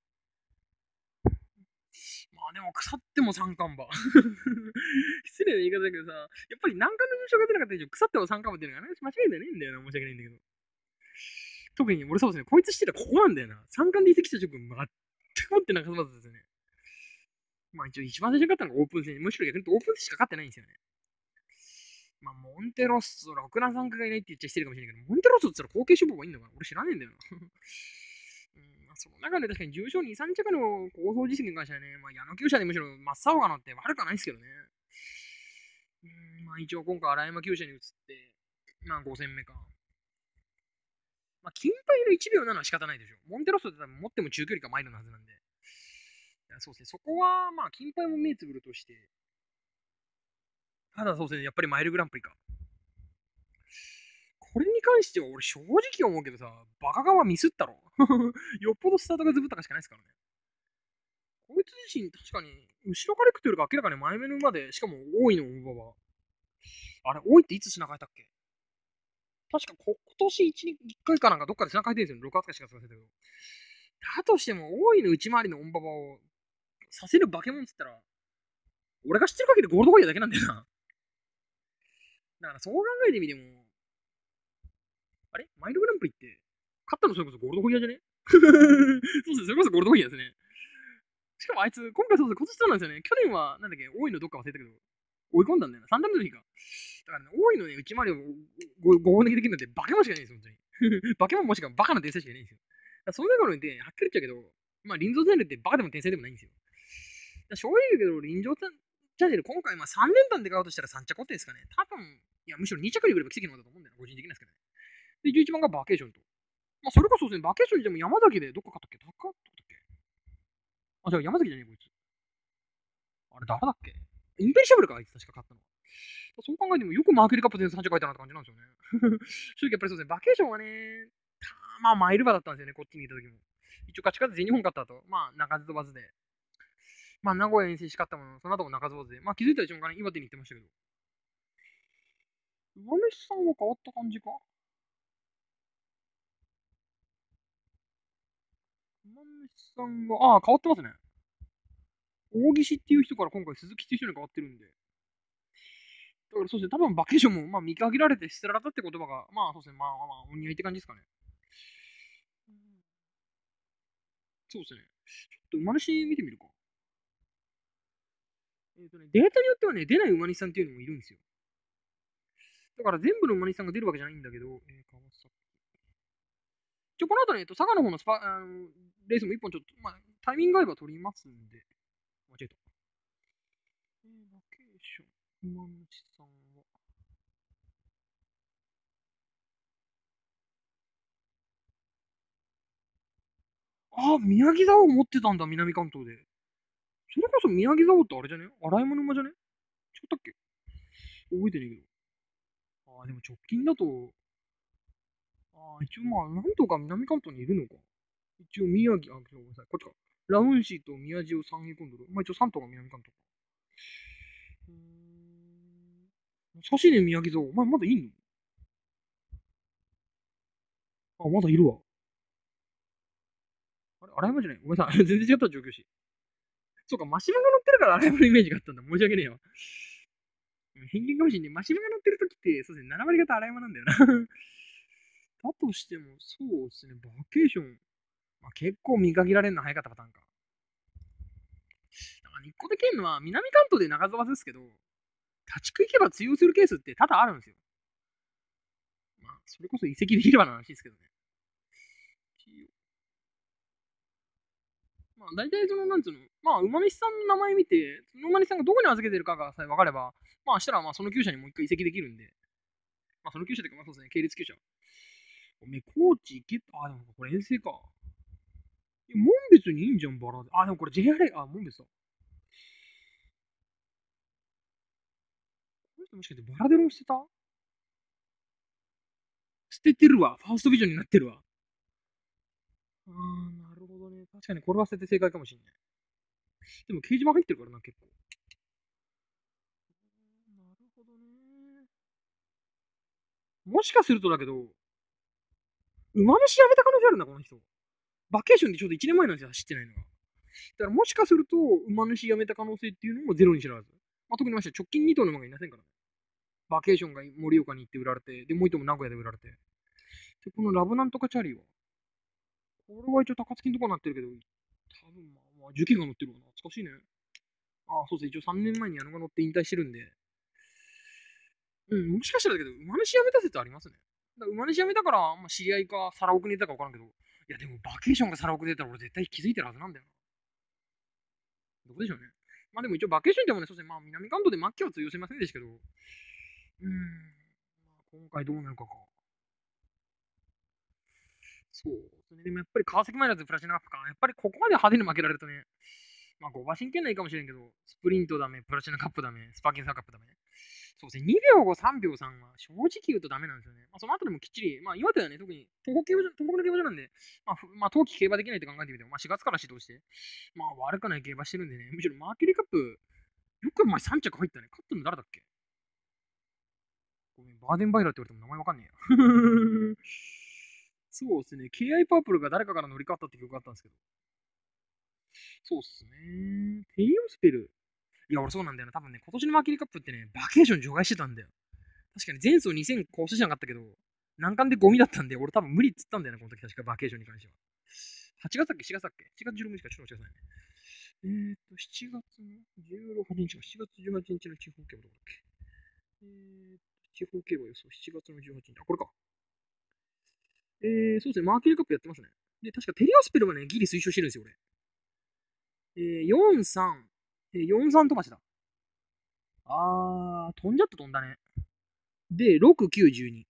まあでも腐っても三冠馬。失礼な言い方だけどさ、やっぱり難関の優勝が出なかった以上、腐っても三冠馬っていうのが間違いじゃねえんだよな、申し訳ないんだけど。特に俺そうですね、こいつしてたらここなんだよな。三冠で移籍した直後、全く持ってなかったですよね。まあ一応一番最初に勝ったのがオープン戦。むしろ逆に言うとオープン戦しか勝ってないんですよね。 まあ、モンテロッソ、ろくな参加がいないって言っちゃしてるかもしれないけど、モンテロッソって言ったら後継処方がいいのかな、俺知らねえんだよな。まあ、その中で確かに重賞2、3着の構想実績に関してはね、まあ、矢野厩舎でむしろ真っ青が乗って悪くはないですけどね。まあ、一応今回荒山厩舎に移って、まあ5戦目か。まあ、金杯の1秒7は仕方ないでしょ。モンテロッソって多分持っても中距離かマイルのはずなんで。そうですね、そこはまあ金杯も目つぶるとして、ただそうですね、やっぱりマイルグランプリか。これに関しては俺正直思うけどさ、バカ側ミスったろ。よっぽどスタートがズブったかしかないですからね。こいつ自身確かに、後ろから行くというよりか明らかに前目の馬で、しかも多いの馬は。あれ、多いっていつ品変えたっけ？確か今年1回かなんかどっかで品変えてるんですよ。6月か4月か忘れたけど。だとしても、大いの内回りのオンババをさせる化け物っつったら、俺が知ってる限りゴールドホイヤーだけなんだよな。だからそう考えてみても、あれマイルグランプリって、勝ったのそれこそゴールドホイヤーじゃね？そうですね、それこそゴールドホイヤーですね。しかもあいつ、今回そうです、今年そうなんですよね。去年は、なんだっけ、大いのどっか忘れたけど、追い込んだんだよな。3段目の日か。だからね、大いのね、内回りをご本抜きできるのってバケモンしかいないんですよ、本当に。バケモンもしくはバカな天才しかいないんですよ。だからそういうところで、はっきり言っちゃうけど、まあ、臨場チャンネルってバカでも天才でもないんですよ。正直言うけど、臨場チャンネル、今回まあ3連単で買うとしたら3着ってですかね。多分、いや、むしろ2着に来れば奇跡のことだと思うんだよな、個人的なんですけどね。で、11番がバケーションと。まあ、それこそですね、バケーションでも山崎でどっか買ったっけ？高かったっけ？あ、じゃあ山崎じゃねえ、こいつ。あれ、誰だっけ？インペリシャブルか、あいつ確か買ったの。そう考えてもよくマーケルカップで3着書いたなって感じなんですよね。正直やっぱりそうですね、バケーションはね、まあマイル馬だったんですよね、こっちにいた時も。一応勝ち方全日本勝った後、まあ中津飛ばずで。まあ名古屋遠征し勝ったもの、その後も中津飛ばずで。まあ気づいた瞬間に岩手に行ってましたけど。上主さんは変わった感じか？上主さんは、ああ、変わってますね。大岸っていう人から今回鈴木っていう人に変わってるんで。だからそうですね、多分バケーションもまあ見限られて捨てられたって言葉が、まあそうですね、まあまあまあ、お似合いって感じですかね。そうですね。ちょっと馬主見てみるか。データによってはね、出ない馬主さんっていうのもいるんですよ。だから全部の馬主さんが出るわけじゃないんだけど、川崎。この後ね、佐賀の方のレースも一本ちょっと、まあ、タイミング合えば取りますんで。間違えた。バケーション、馬主さんは。ああ、宮城座を持ってたんだ、南関東で。それこそ宮城座王ってあれじゃね？洗い物馬じゃね？違ったっけ？覚えてねえけど。ああ、でも直近だと、ああ、一応まあ、なんとか南関東にいるのか。一応宮城、ごめんなさい、こっちか。ラウンシーと宮地を3位コンドル。まあ一応3頭が南関東か。難しいね、宮城蔵。お前まだいんの？あ、まだいるわ。あれ、荒山じゃない？ごめんなさい。全然違った状況し。そうか、マシマが乗ってるから荒山のイメージがあったんだ。申し訳ねえよ。偏見かもしんねえ。マシマが乗ってるときって、そうですね、7割方荒山なんだよな。だとしても、そうですね、バケーション。まあ、結構見限られるの早かったパターンか。だから一個できるのは、南関東で長沢ですけど、立ち食いけば通用するケースって多々あるんですよ。まあ、それこそ移籍できればの話ですけどね。まあ、大体その、なんつうの、まあ、馬主さんの名前見て、その馬主さんがどこに預けてるかがさえ分かれば、まあ、したら、まあ、その厩舎にもう一回移籍できるんで、まあ、その厩舎というか、まあ、そうですね、系列厩舎。おめえ、高知行けあ、でもこれ遠征か。門別にいいんじゃん、バラで。あ、でもこれ JRA、あ、門別だ。この人もしかしてバラデロン捨てた？捨ててるわ。ファーストビジョンになってるわ。あー、なるほどね。確かにこれは捨てて正解かもしんない。でも掲示板入ってるからな、結構。なるほどね。もしかするとだけど、馬主辞めた可能性あるな、この人。バケーションでちょうど1年前なんですよ、走ってないのが。だからもしかすると、馬主辞めた可能性っていうのもゼロに知らず。まあ、特にまして直近2頭の馬がいませんからね。バケーションが盛岡に行って売られて、で、もう1頭も名古屋で売られて。で、このラブなんとかチャリーは、これは一応高槻のとこになってるけど、多分まあ、樹木が乗ってるわな。懐かしいね。ああ、そうですね。一応3年前に矢野が乗って引退してるんで、 うん、もしかしたらだけど、馬主辞めた説ありますね。だから馬主辞めたから、まあ、知り合いか、サラオクに出たか分からんけど、いや、でもバケーションがサラオクで出たら俺絶対気づいてるはずなんだよな。どこでしょうね。まあでも一応バケーションでもね、そうですね、まあ南関東で末期は通用しませんでしたけど、まあ、今回どうなるかか。そうですね。でもやっぱり川崎マイナーズプラチナカップか。やっぱりここまで派手に負けられるとね、まあ、5馬身圏内かもしれんけど、スプリントダメ、プラチナカップダメ、スパーキンサーカップダメ。そうですね、2秒後、3秒3は正直言うとダメなんですよね。まあ、その後でもきっちり、まあ、岩手はね、特に東北の競馬場なんで、まあ、冬季競馬できないって考えてみても、まあ、4月から指導して、まあ、悪くない競馬してるんでね、むしろマーキュリーカップ、よくお前3着入ったね。勝ったの誰だっけ？ごめん、バーデンバイラーって言われても名前わかんねえや。そうですね、KI パープルが誰かから乗り換わったって記憶があったんですけど、そうっすね。テリオスペル。いや、俺そうなんだよな。多分ね、今年のマーキュリーカップってね、バケーション除外してたんだよ。確かに前走2000更新しなかったけど、難関でゴミだったんで、俺多分無理っつったんだよな、この時確かバケーションに関しては。8月だっけ？ 4 月だっけ？ 4 月16日か、ちょっと待ってくださいね。7月の16日か、7月18日の地方競馬どこだっけ？地方競馬予想、7月の18日。あ、これか。そうですね、マーキュリーカップやってますね。で、確かテリオスペルはね、ギリ推奨してるんですよ、俺。4-3、4-3飛ばしだ。飛んじゃった飛んだね。で、6、9、12。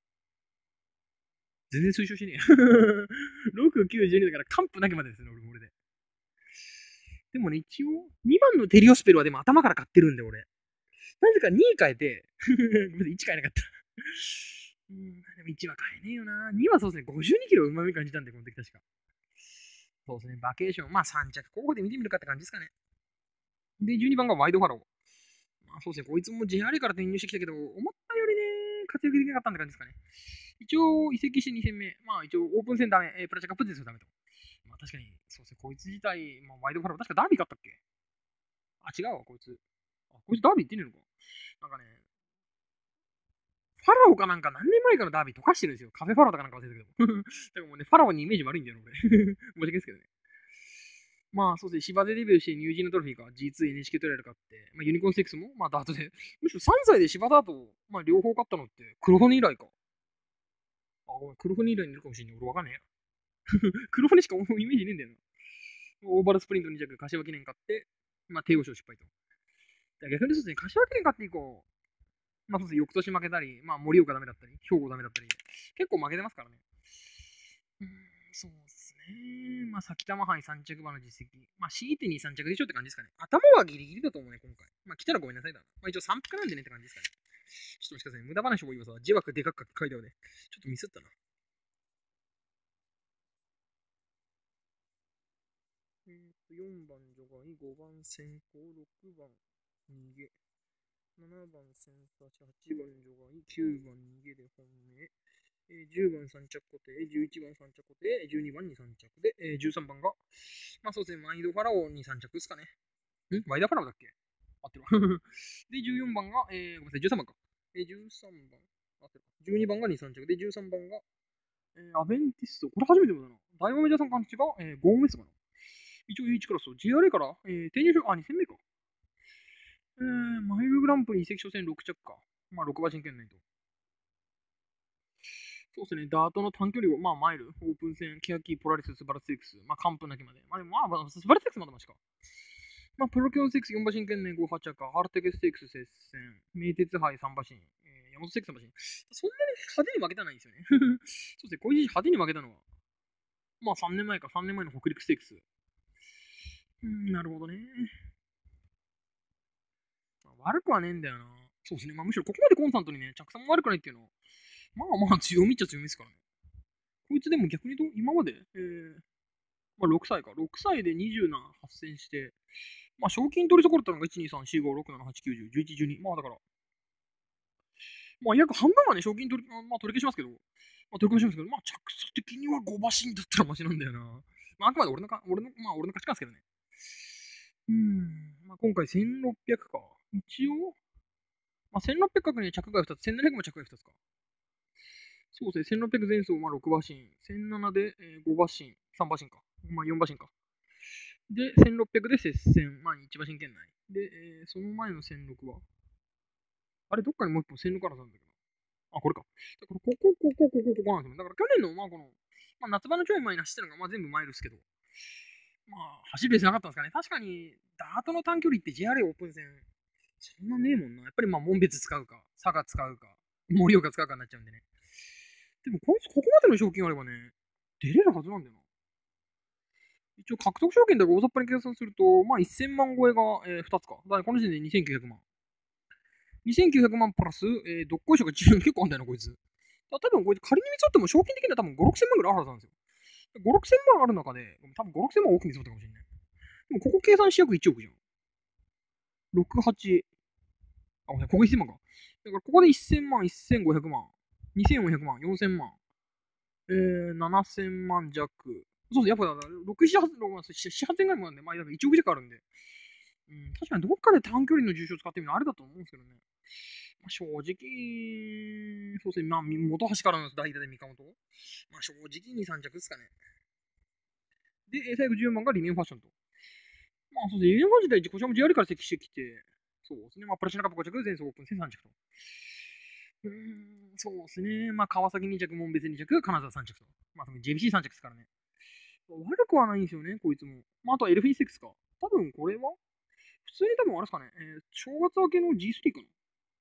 全然推奨しねえ。6、9、12だから、完膚なきまでですね、俺で。でもね、一応、2番のテリオスペルはでも頭から買ってるんで、俺。なぜか2位変えて、ごめんなさい、1変えなかった。でも1は変えねえよな。2はそうですね、52キロうまみ感じたんで、この時確か。そうですね、バケーション。まあ3着候補で見てみるかって感じですかね。で、12番がワイドファロー。まあそうですね、こいつも JR から転入してきたけど、思ったよりね、活躍できなかったんって感じですかね。一応、移籍して2戦目。まあ一応、オープン戦ダメ、プラチャカップですよ、ダメと。まあ確かに、そうですね、こいつ自体、まあ、ワイドファロー、確かダービー勝ったっけ？あ、違うわ、こいつ。こいつダービー行ってねえのか。なんかね、ファラオかなんか何年前かのダービー溶かしてるんですよ。カフェファラオとかなんか忘れたけど。でももうね、ファラオにイメージ悪いんだよね、俺。申し訳ですけどね。まあ、そうですね、芝でデビューしてニュージーのトロフィーか G2NHK トライアル勝って、まあ、ユニコーン6も、まあ、ダートで、むしろ3歳で芝ダートを、まあ、両方勝ったのって、黒船以来か。ごめん、黒船以来にいるかもしれない。俺わかんねえや。黒船しかイメージねえんだよな。オーバルスプリント2着、柏記念勝って、まあ、帝王賞失敗と。逆にそうですね、柏記念勝って以降、まあ、そうですね、翌年負けたり、まあ、盛岡ダメだったり、兵庫ダメだったり、結構負けてますからね。そうですね。まあ、先玉杯3着馬の実績。まあ、強いて2、3着でしょって感じですかね。頭はギリギリだと思うね、今回。まあ、来たらごめんなさいだな。まあ、一応3服なんでねって感じですかね。ちょっと待ってくださいね。無駄話多いわさ。字枠でかく書いてあるね。ちょっとミスったな。4番除外、5番先行、6番逃げ、7番先差し、8番除外、9番逃げで本命、10番3着固定、11番3着固定、12番に3着で、13番が、まあそうですね、マイドファラオに3着ですかね。ワイダーファラオだっけ？合ってるわ。で、14番が、ごめんなさい、13番か。13番、合ってる。12番が2、3着で、13番が、アベンティスト。これ初めて見たな。大和メジャーさん感じが、ゴーメスかな。一応 H クラスと JRA から、転入賞、2戦目か。マイルグランプリ移籍初戦6着か。まあ、6馬身圏内と。そうですね、ダートの短距離を、まあ、マイル、オープン戦、ケヤキ、ポラリス、スバラス X、まあ、完封なきまで。まあ、でもまあ、スバラス X まだましか。まあ、プロキョン6、4馬身圏内5、8着か、ハルテケステークス接戦、名鉄杯3馬身、山本ステークス3馬身。そんなに派手に負けたないんですよね。そうですね、こういう派手に負けたのは、まあ、3年前か、3年前の北陸ステークス。なるほどね。悪くはねえんだよな。そうですね。まあ、むしろここまでコンスタントにね、着差も悪くないっていうのは、まあまあ強みっちゃ強みですからね。こいつでも逆に言うと、今まで、まあ6歳か。6歳で20な発戦して、まあ賞金取り損なったのが1、2、3、4、5、6、7、8、9、10、11、12。まあだから、まあ約半分はね、賞金取り、まあ取り消しますけど、まあ取り消しますけど、まあ着差的には5馬身だったらマシなんだよな。まああくまで俺の勝ちなんですけどね。まあ今回1600か。一応、まあ1600角に着外2つ、1700も着外2つか。そうですね、1600前走、まあ、6馬身、1007で、5馬身、3馬身か。まあ、4馬身か。で、1600で接戦、まあ、1馬身圏内。で、その前の1006は、 あれ、どっかにもう一本線路からなんだけど。あ、これか。だからここなんですよ。だから去年の、まあこの、まあ夏場のちょい前に走ったのが、まあ全部マイルですけど、まあ走るレースなかったんですかね。確かに、ダートの短距離って JRA オープン戦、そんなねえもんな。やっぱりまあ門別使うか、佐賀使うか、盛岡使うかになっちゃうんでね。でもこいつここまでの賞金あればね、出れるはずなんだよな。一応獲得賞金だけ大雑把に計算すると、まあ1000万超えが、2つか。だからこの時点で2900万。2900万プラス、どっこい賞が結構あんだよな、こいつ。多分こいつ仮に見積もっても賞金的には多分5、6000万ぐらいあるはずなんですよ。5、6000万ある中で、多分5、6000万多く見積もったかもしれない。でもここ計算して約1億じゃん。6、8、あ、ごめんなさい、ここ1000万か。だからここで1000万、1500万、2400万、4000万、7000万弱。そうです、やっぱだから6、7、8ぐらいもあるんで、まあ、1億弱あるんで。うん、確かにどっかで短距離の重賞使ってみるのあれだと思うんですけどね。まあ、正直、そうですね、まあ、元橋からの代打で三河と、まあ、正直に3着ですかね。で、最後10万がリメンファッションと。まあ、そうですね、リメンファッションでこちらも JR から接してきて、そうですね、まあ、プラチナカップ5着、前走オープン13着と。そうですね、まあ、川崎2着、門別2着、金沢3着と。まあ、JBC3 着ですからね。悪くはないんですよね、こいつも。まあ、あとはエルフィン6か。多分これは普通に多分あれですかね、正月明けの G3 かな。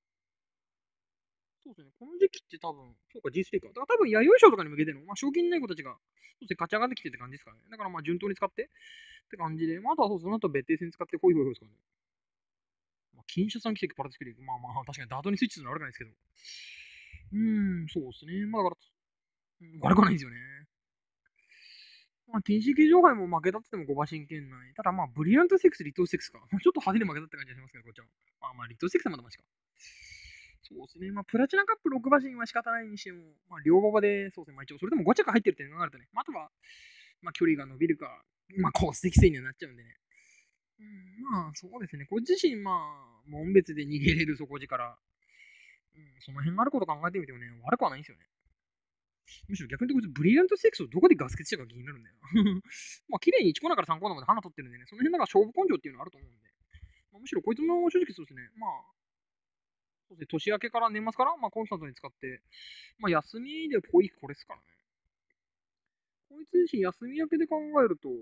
そうですね、この時期って多分、そうか G3 か。だから多分、弥生賞とかに向けての、まあ、賞金ない子たちが、そうですね、勝ち上がってきてって感じですかね。だからまあ、順当に使ってって感じで、まあ、あとはそうその後別邸戦使って、ホイホイホイですかね。まあ、金車さん奇跡パラつける。まあまあ、確かにダートにスイッチするのは悪くないですけど。そうですね。まあ、だから、悪くはないんですよね。まあ、TCK 上海も負けたって言っても5馬身圏内。ただまあ、ブリリアント6、リトー6か。ちょっと派手に負けたって感じがしますけど、こっちは。まあ、リトー6はまだマシか。そうですね。まあ、プラチナカップ6馬身は仕方ないにしても、まあ、両馬場で、そうですね。まあ、一応、それでも5着入ってるって考えるとね、まあ、あとは、まあ、距離が伸びるか、まあ、コース適正にはなっちゃうんでね。まあ、そうですね。こっち自身、まあ、門別で逃げれる底力。その辺があること考えてみてもね、悪くはないんですよね。むしろ逆に言うと、ブリリアントセックスをどこでガス欠したか気になるんだよな。まあ、綺麗に1コーナーから3コーナーまで花取ってるんでね、その辺なんか勝負根性っていうのはあると思うんで、まあ、むしろこいつも正直そうですね、まあ、そうですね、年明けから年末から、まあ、コンスタントに使って、まあ、休みでポイこれですからね。こいつ自身休み明けで考えると、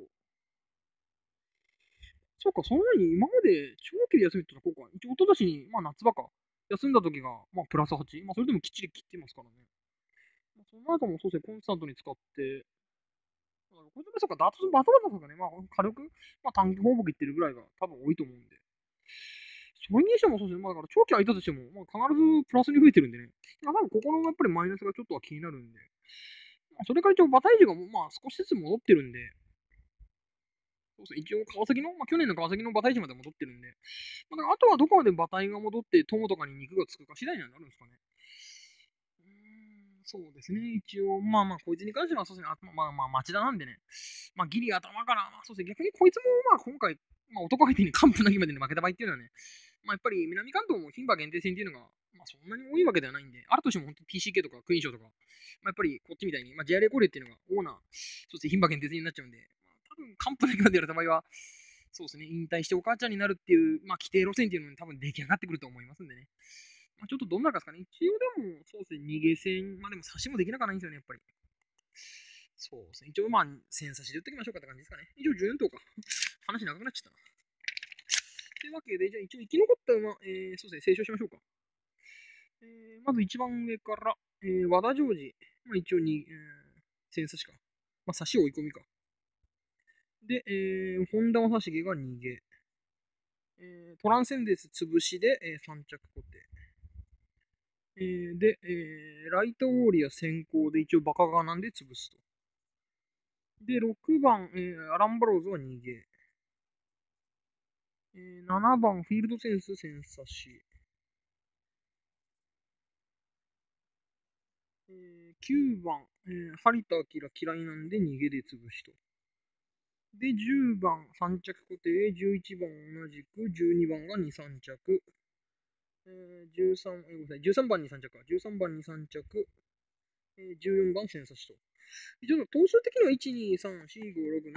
そうか、その前に今まで長期で休みってのはこうか、一応、一昨年に、まあ、夏場か、休んだ時が、まあ、プラス8、まあ、それでもきっちり切ってますからね。まあ、その後もそうですね、コンスタントに使って、これでもそうか、ダートバトルとかね、まあ、軽く、まあ、短期放牧いってるぐらいが多分多いと思うんで。それにしてもそうですね、まあ、だから長期空いたとしても、まあ、必ずプラスに増えてるんでね。まあ、多分ここのやっぱりマイナスがちょっとは気になるんで。まあ、それから一応、馬体重がまあ少しずつ戻ってるんで、そうですね、一応川崎の、まあ、去年の川崎の馬体重まで戻ってるんで、まあ、あとはどこまで馬体が戻って、友とかに肉がつくか次第にはなるんですかね。そうですね。一応、まあまあ、こいつに関しては、そうですね。まあまあ、町田なんでね。まあ、ギリ頭から、まあそうですね。逆にこいつも、まあ今回、まあ男相手に完膚なきまでに負けた場合っていうのはね、まあやっぱり南関東も牝馬限定戦っていうのが、まあそんなに多いわけではないんで、あるとしても本当 TCK とかクイーン賞とか、まあやっぱりこっちみたいに、まあ JRA コレっていうのが主な、そうですね、牝馬限定戦になっちゃうんで、まあ多分完膚なきまでやれた場合は、そうですね、引退してお母ちゃんになるっていう、まあ規定路線っていうのに多分出来上がってくると思いますんでね。まあ、ちょっとどんなかですかね。一応でも、そうですね、逃げ戦、まあでも差しもできなくはないんですよね、やっぱり。そうですね。一応まあ、1000差しで打っていきましょうかって感じですかね。以上14頭か。話長くなっちゃったな。というわけで、じゃあ一応生き残った馬、そうですね、清書しましょうか。まず一番上から、和田ジョージ。まあ一応に、1000差しか。まあ差し追い込みか。で、本田正成が逃げ。トランセンデンス潰しで、3着固定。で、ライトウォーリア先行で一応バカガなんで潰すと。で、6番、アランバローズは逃げ。7番、フィールドセンス、センサシ。9番、張田明嫌いなんで逃げで潰しと。で、10番、3着固定、11番同じく、12番が2、3着。13、ごめんなさい、13番に3着か。13番に3着、14番センサシと。一応、投数的には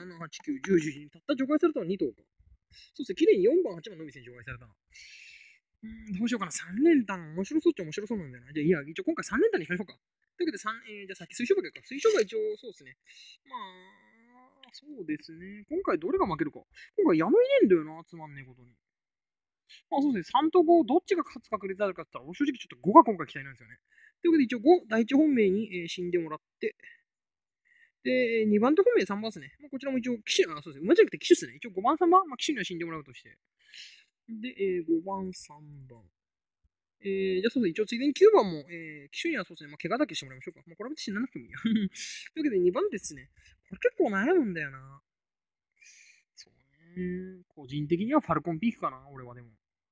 1、2、3、4、5、6、7、8、9、10、11、たった除外されたのは2頭か。そうですね、綺麗に4番、8番のみ選除外されたな。 どうしようかな。3連単、面白そうっちゃ面白そうなんだよな。じゃあ、いや、一応今回3連単にしましょうか。というわけで、じゃあさっき水晶馬か。水晶馬一応そうですね。まあ、そうですね。今回どれが負けるか。今回矢野いねえんだよな、つまんねえことに。まあそうですね。3と5、どっちが勝つ確率あるかって言ったら、正直ちょっと5が今回期待なんですよね。というわけで一応5、第一本命に、死んでもらって、で、2番手本命3番ですね。まあ、こちらも一応、騎手、そうですね。馬じゃなくて騎手ですね。一応5番3番、まあ、騎手には死んでもらうとして。で、5番3番。じゃあそうですね。一応ついでに9番も、騎手にはそうですね。まあ、怪我だけしてもらいましょうか。まあ、これは別に死ななくてもいいや。というわけで2番手ですね。これ結構悩むんだよな。そうね。個人的にはファルコンピークかな、俺はでも。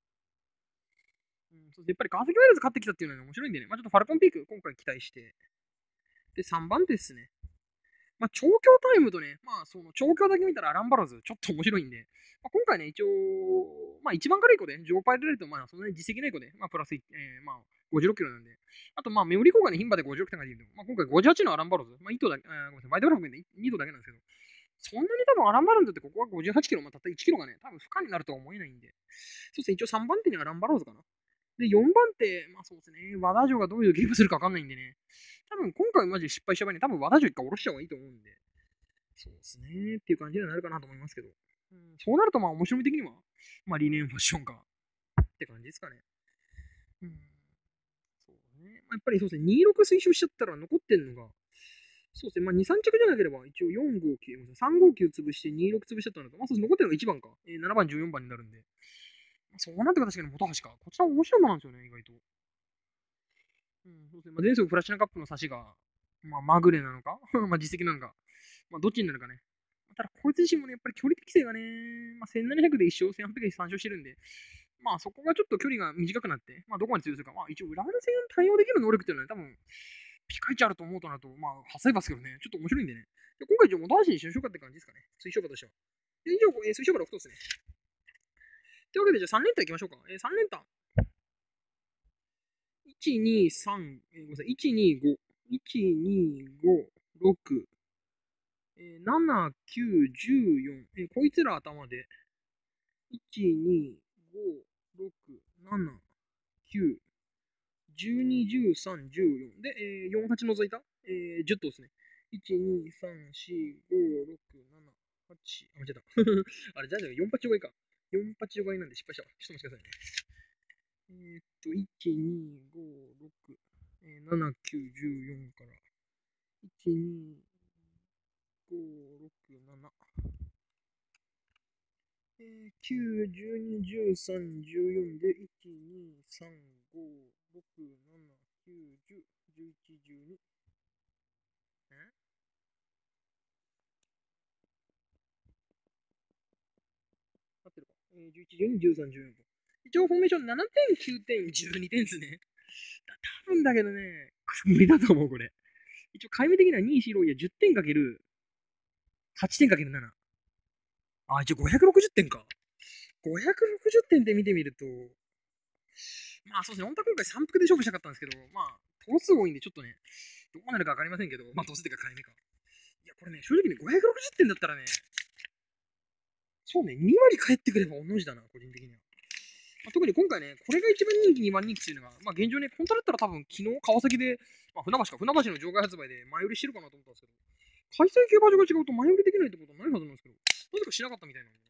そうやっぱり川崎ワイルズ勝ってきたっていうのは面白いんでね。まあ、ちょっとファルコンピーク今回期待して。で、3番手ですね。まあ、調教タイムとね、まあ、その調教だけ見たらアランバローズちょっと面白いんで、まあ、今回ね、一応、まあ、1番からいい子で、ジョーパイルレート、まあ、そんなに実績ない子で、まあ、プラス、まあ、56キロなんで、あと、まあ、メモリコがね、牝馬で56点が出るんで、まあ、今回58のアランバローズ、まあ、1頭だけ、ごめんなさい、バイトラフで2頭だけなんですけど、そんなに多分アランバローズってここは58キロ、まあ、たった1キロがね、多分負荷になるとは思えないんで、そうですね、一応3番手にアランバローズかな。で、4番手、まあそうですね、和田城がどういうゲームするか分かんないんでね、多分今回マジで失敗した場合に、多分和田城一回下ろした方がいいと思うんで、そうですね。っていう感じになるかなと思いますけど。そうなると、まあ、面白み的には、まあ、リネンファッションかって感じですかね。そうね。まあ、やっぱりそうですね。26推奨しちゃったら残ってんのが、そうですね。まあ、2、3着じゃなければ、一応4、5、9、3、5、9潰して26潰しちゃったのと、まあ、そうです。残ってるのが1番か。7番、14番になるんで。まあ、そうなって確かに元橋か。こちら面白いものなんですよね、意外と。そうですね。まあ、前走プラチナカップの差しが、まあ、まぐれなのかまあ、実績なのか。まあ、どっちになるかね。ただ、こいつ自身もね、やっぱり距離適性がね、まあ、1700で1勝、1800で3勝してるんで、まあ、そこがちょっと距離が短くなって、まあ、どこまで通用するか、まあ、一応、裏裏戦対応できる能力っていうのは、ね、多分、ピカイチあると思うとなると、まあ、ハサイバスけどね、ちょっと面白いんでね。で今回、一応、元橋にしましょうかって感じですかね。推奨馬としては。で、以上、推奨馬6頭ですね。というわけで、じゃあ3連単いきましょうか。3連単。1、2、3、ごめんなさい、1、2、5、1、2、5、6、7、9、14、こいつら頭で、1、2、5、6、7、9、12、13、14で、4、8除いた、10頭ですね。1、2、3、4、5、6、7、8、あ、間違えた。あれ、じゃあ4、8除いか。4、8除いなんで失敗したわ。ちょっと待ってくださいね。1、2、5、6、7、9、14から、1、2、5、6、7、9、12、13、14で、1、2、3、5、6、7、9、10、11、12。合ってるか。11、12、13、14と。一応、フォーメーション7点、9点、12点ですね。多分だけどね、無理だと思う、これ。一応、解明的には2、4、6や10点かける8点かける7。あ、一応560点か。560点で見てみると、まあそうですね、本当は今回3服で勝負したかったんですけど、まあ、頭数多いんでちょっとね、どうなるか分かりませんけど、まあ、頭数っていうか解明か。いや、これね、正直ね、560点だったらね、そうね、2割返ってくれば同じだな、個人的には。まあ、特に今回ね、これが一番人気、2番人気っていうのが、まあ現状ね、本当だったら多分昨日川崎で、まあ、船橋の場外発売で前売りしてるかなと思ったんですけど、開催競馬場が違うと前売りできないってことはないはずなんですけど、なぜかしなかったみたいなんで、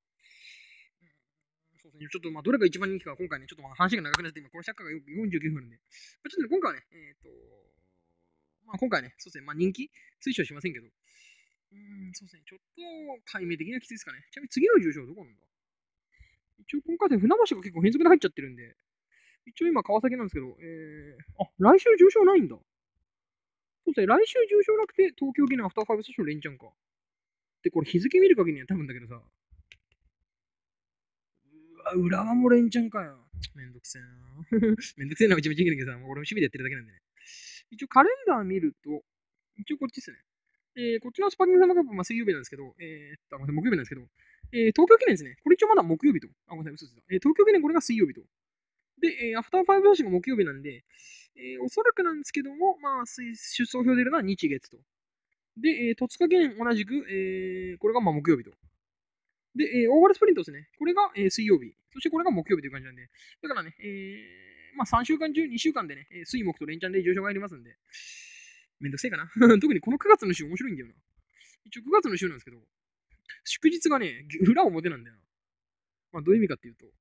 そうですね、ちょっとまあどれが一番人気か今回ね、ちょっとまあ話が長くなって今、この尺が49分なんで、まあ、ちょっとね、今回はね、まあ今回ね、そうですね、まあ人気推奨しませんけど、そうですね、ちょっと解明的にはきついですかね。ちなみに次の重賞はどこなんだ。一応今回で船橋が結構変則で入っちゃってるんで、一応今川崎なんですけど、来週重賞ないんだ。そうですね、来週重賞なくて東京ギネアフターファイブセッション連チャンか。で、これ日付見る限りには多分だけどさ、浦和も連チャンかよ。めんどくせえな。めんどくせえな、うちもちんけどさ、もう俺も趣味でやってるだけなんでね。一応カレンダー見ると、一応こっちですね。こっちのスパーキングサマーカップ、まあ、水曜日なんですけど、ごめんなさい、木曜日なんですけど、東京記念ですね。これ一応まだ木曜日と。ごめんなさい、嘘です。東京記念これが水曜日と。で、アフターファイブシが木曜日なんで、おそらくなんですけども、まあ、出走表出るのは日月と。で、戸塚記念同じく、これがまあ木曜日と。で、オーバルスプリントですね。これが、水曜日。 そしてこれが木曜日という感じなんで。だからね、まあ3週間中2週間でね、水木と連チャンで上昇がありますんで、めんどくせえかな。特にこの9月の週面白いんだよな。一応9月の週なんですけど、祝日がね、裏表なんだよな。まあどういう意味かっていうと、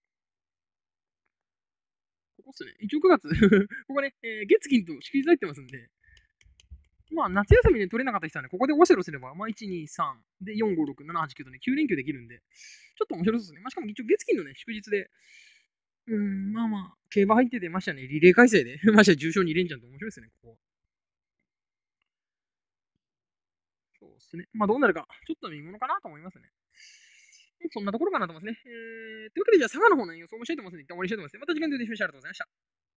ここっすね。一応9月ここね、月金と祝日入ってますんで、まあ夏休みで取れなかった人はね、ここでオセロすれば、まあ1、2、3、で4、5、6、7、8、9とね、9連休できるんで、ちょっと面白そうですね。まあしかも一応月金のね、祝日で、まあまあ、競馬入っててましたね。リレー改正で。まして重賞2連チャンって面白いですね、ここは。そうですね。まあどうなるか、ちょっと見ものかなと思いますね。そんなところかなと思いますね。というわけで、じゃあ佐賀の方の予想もしたいと思いますので、一旦終わりにしたいと思います。また時間でお願いします。ありがとうございました。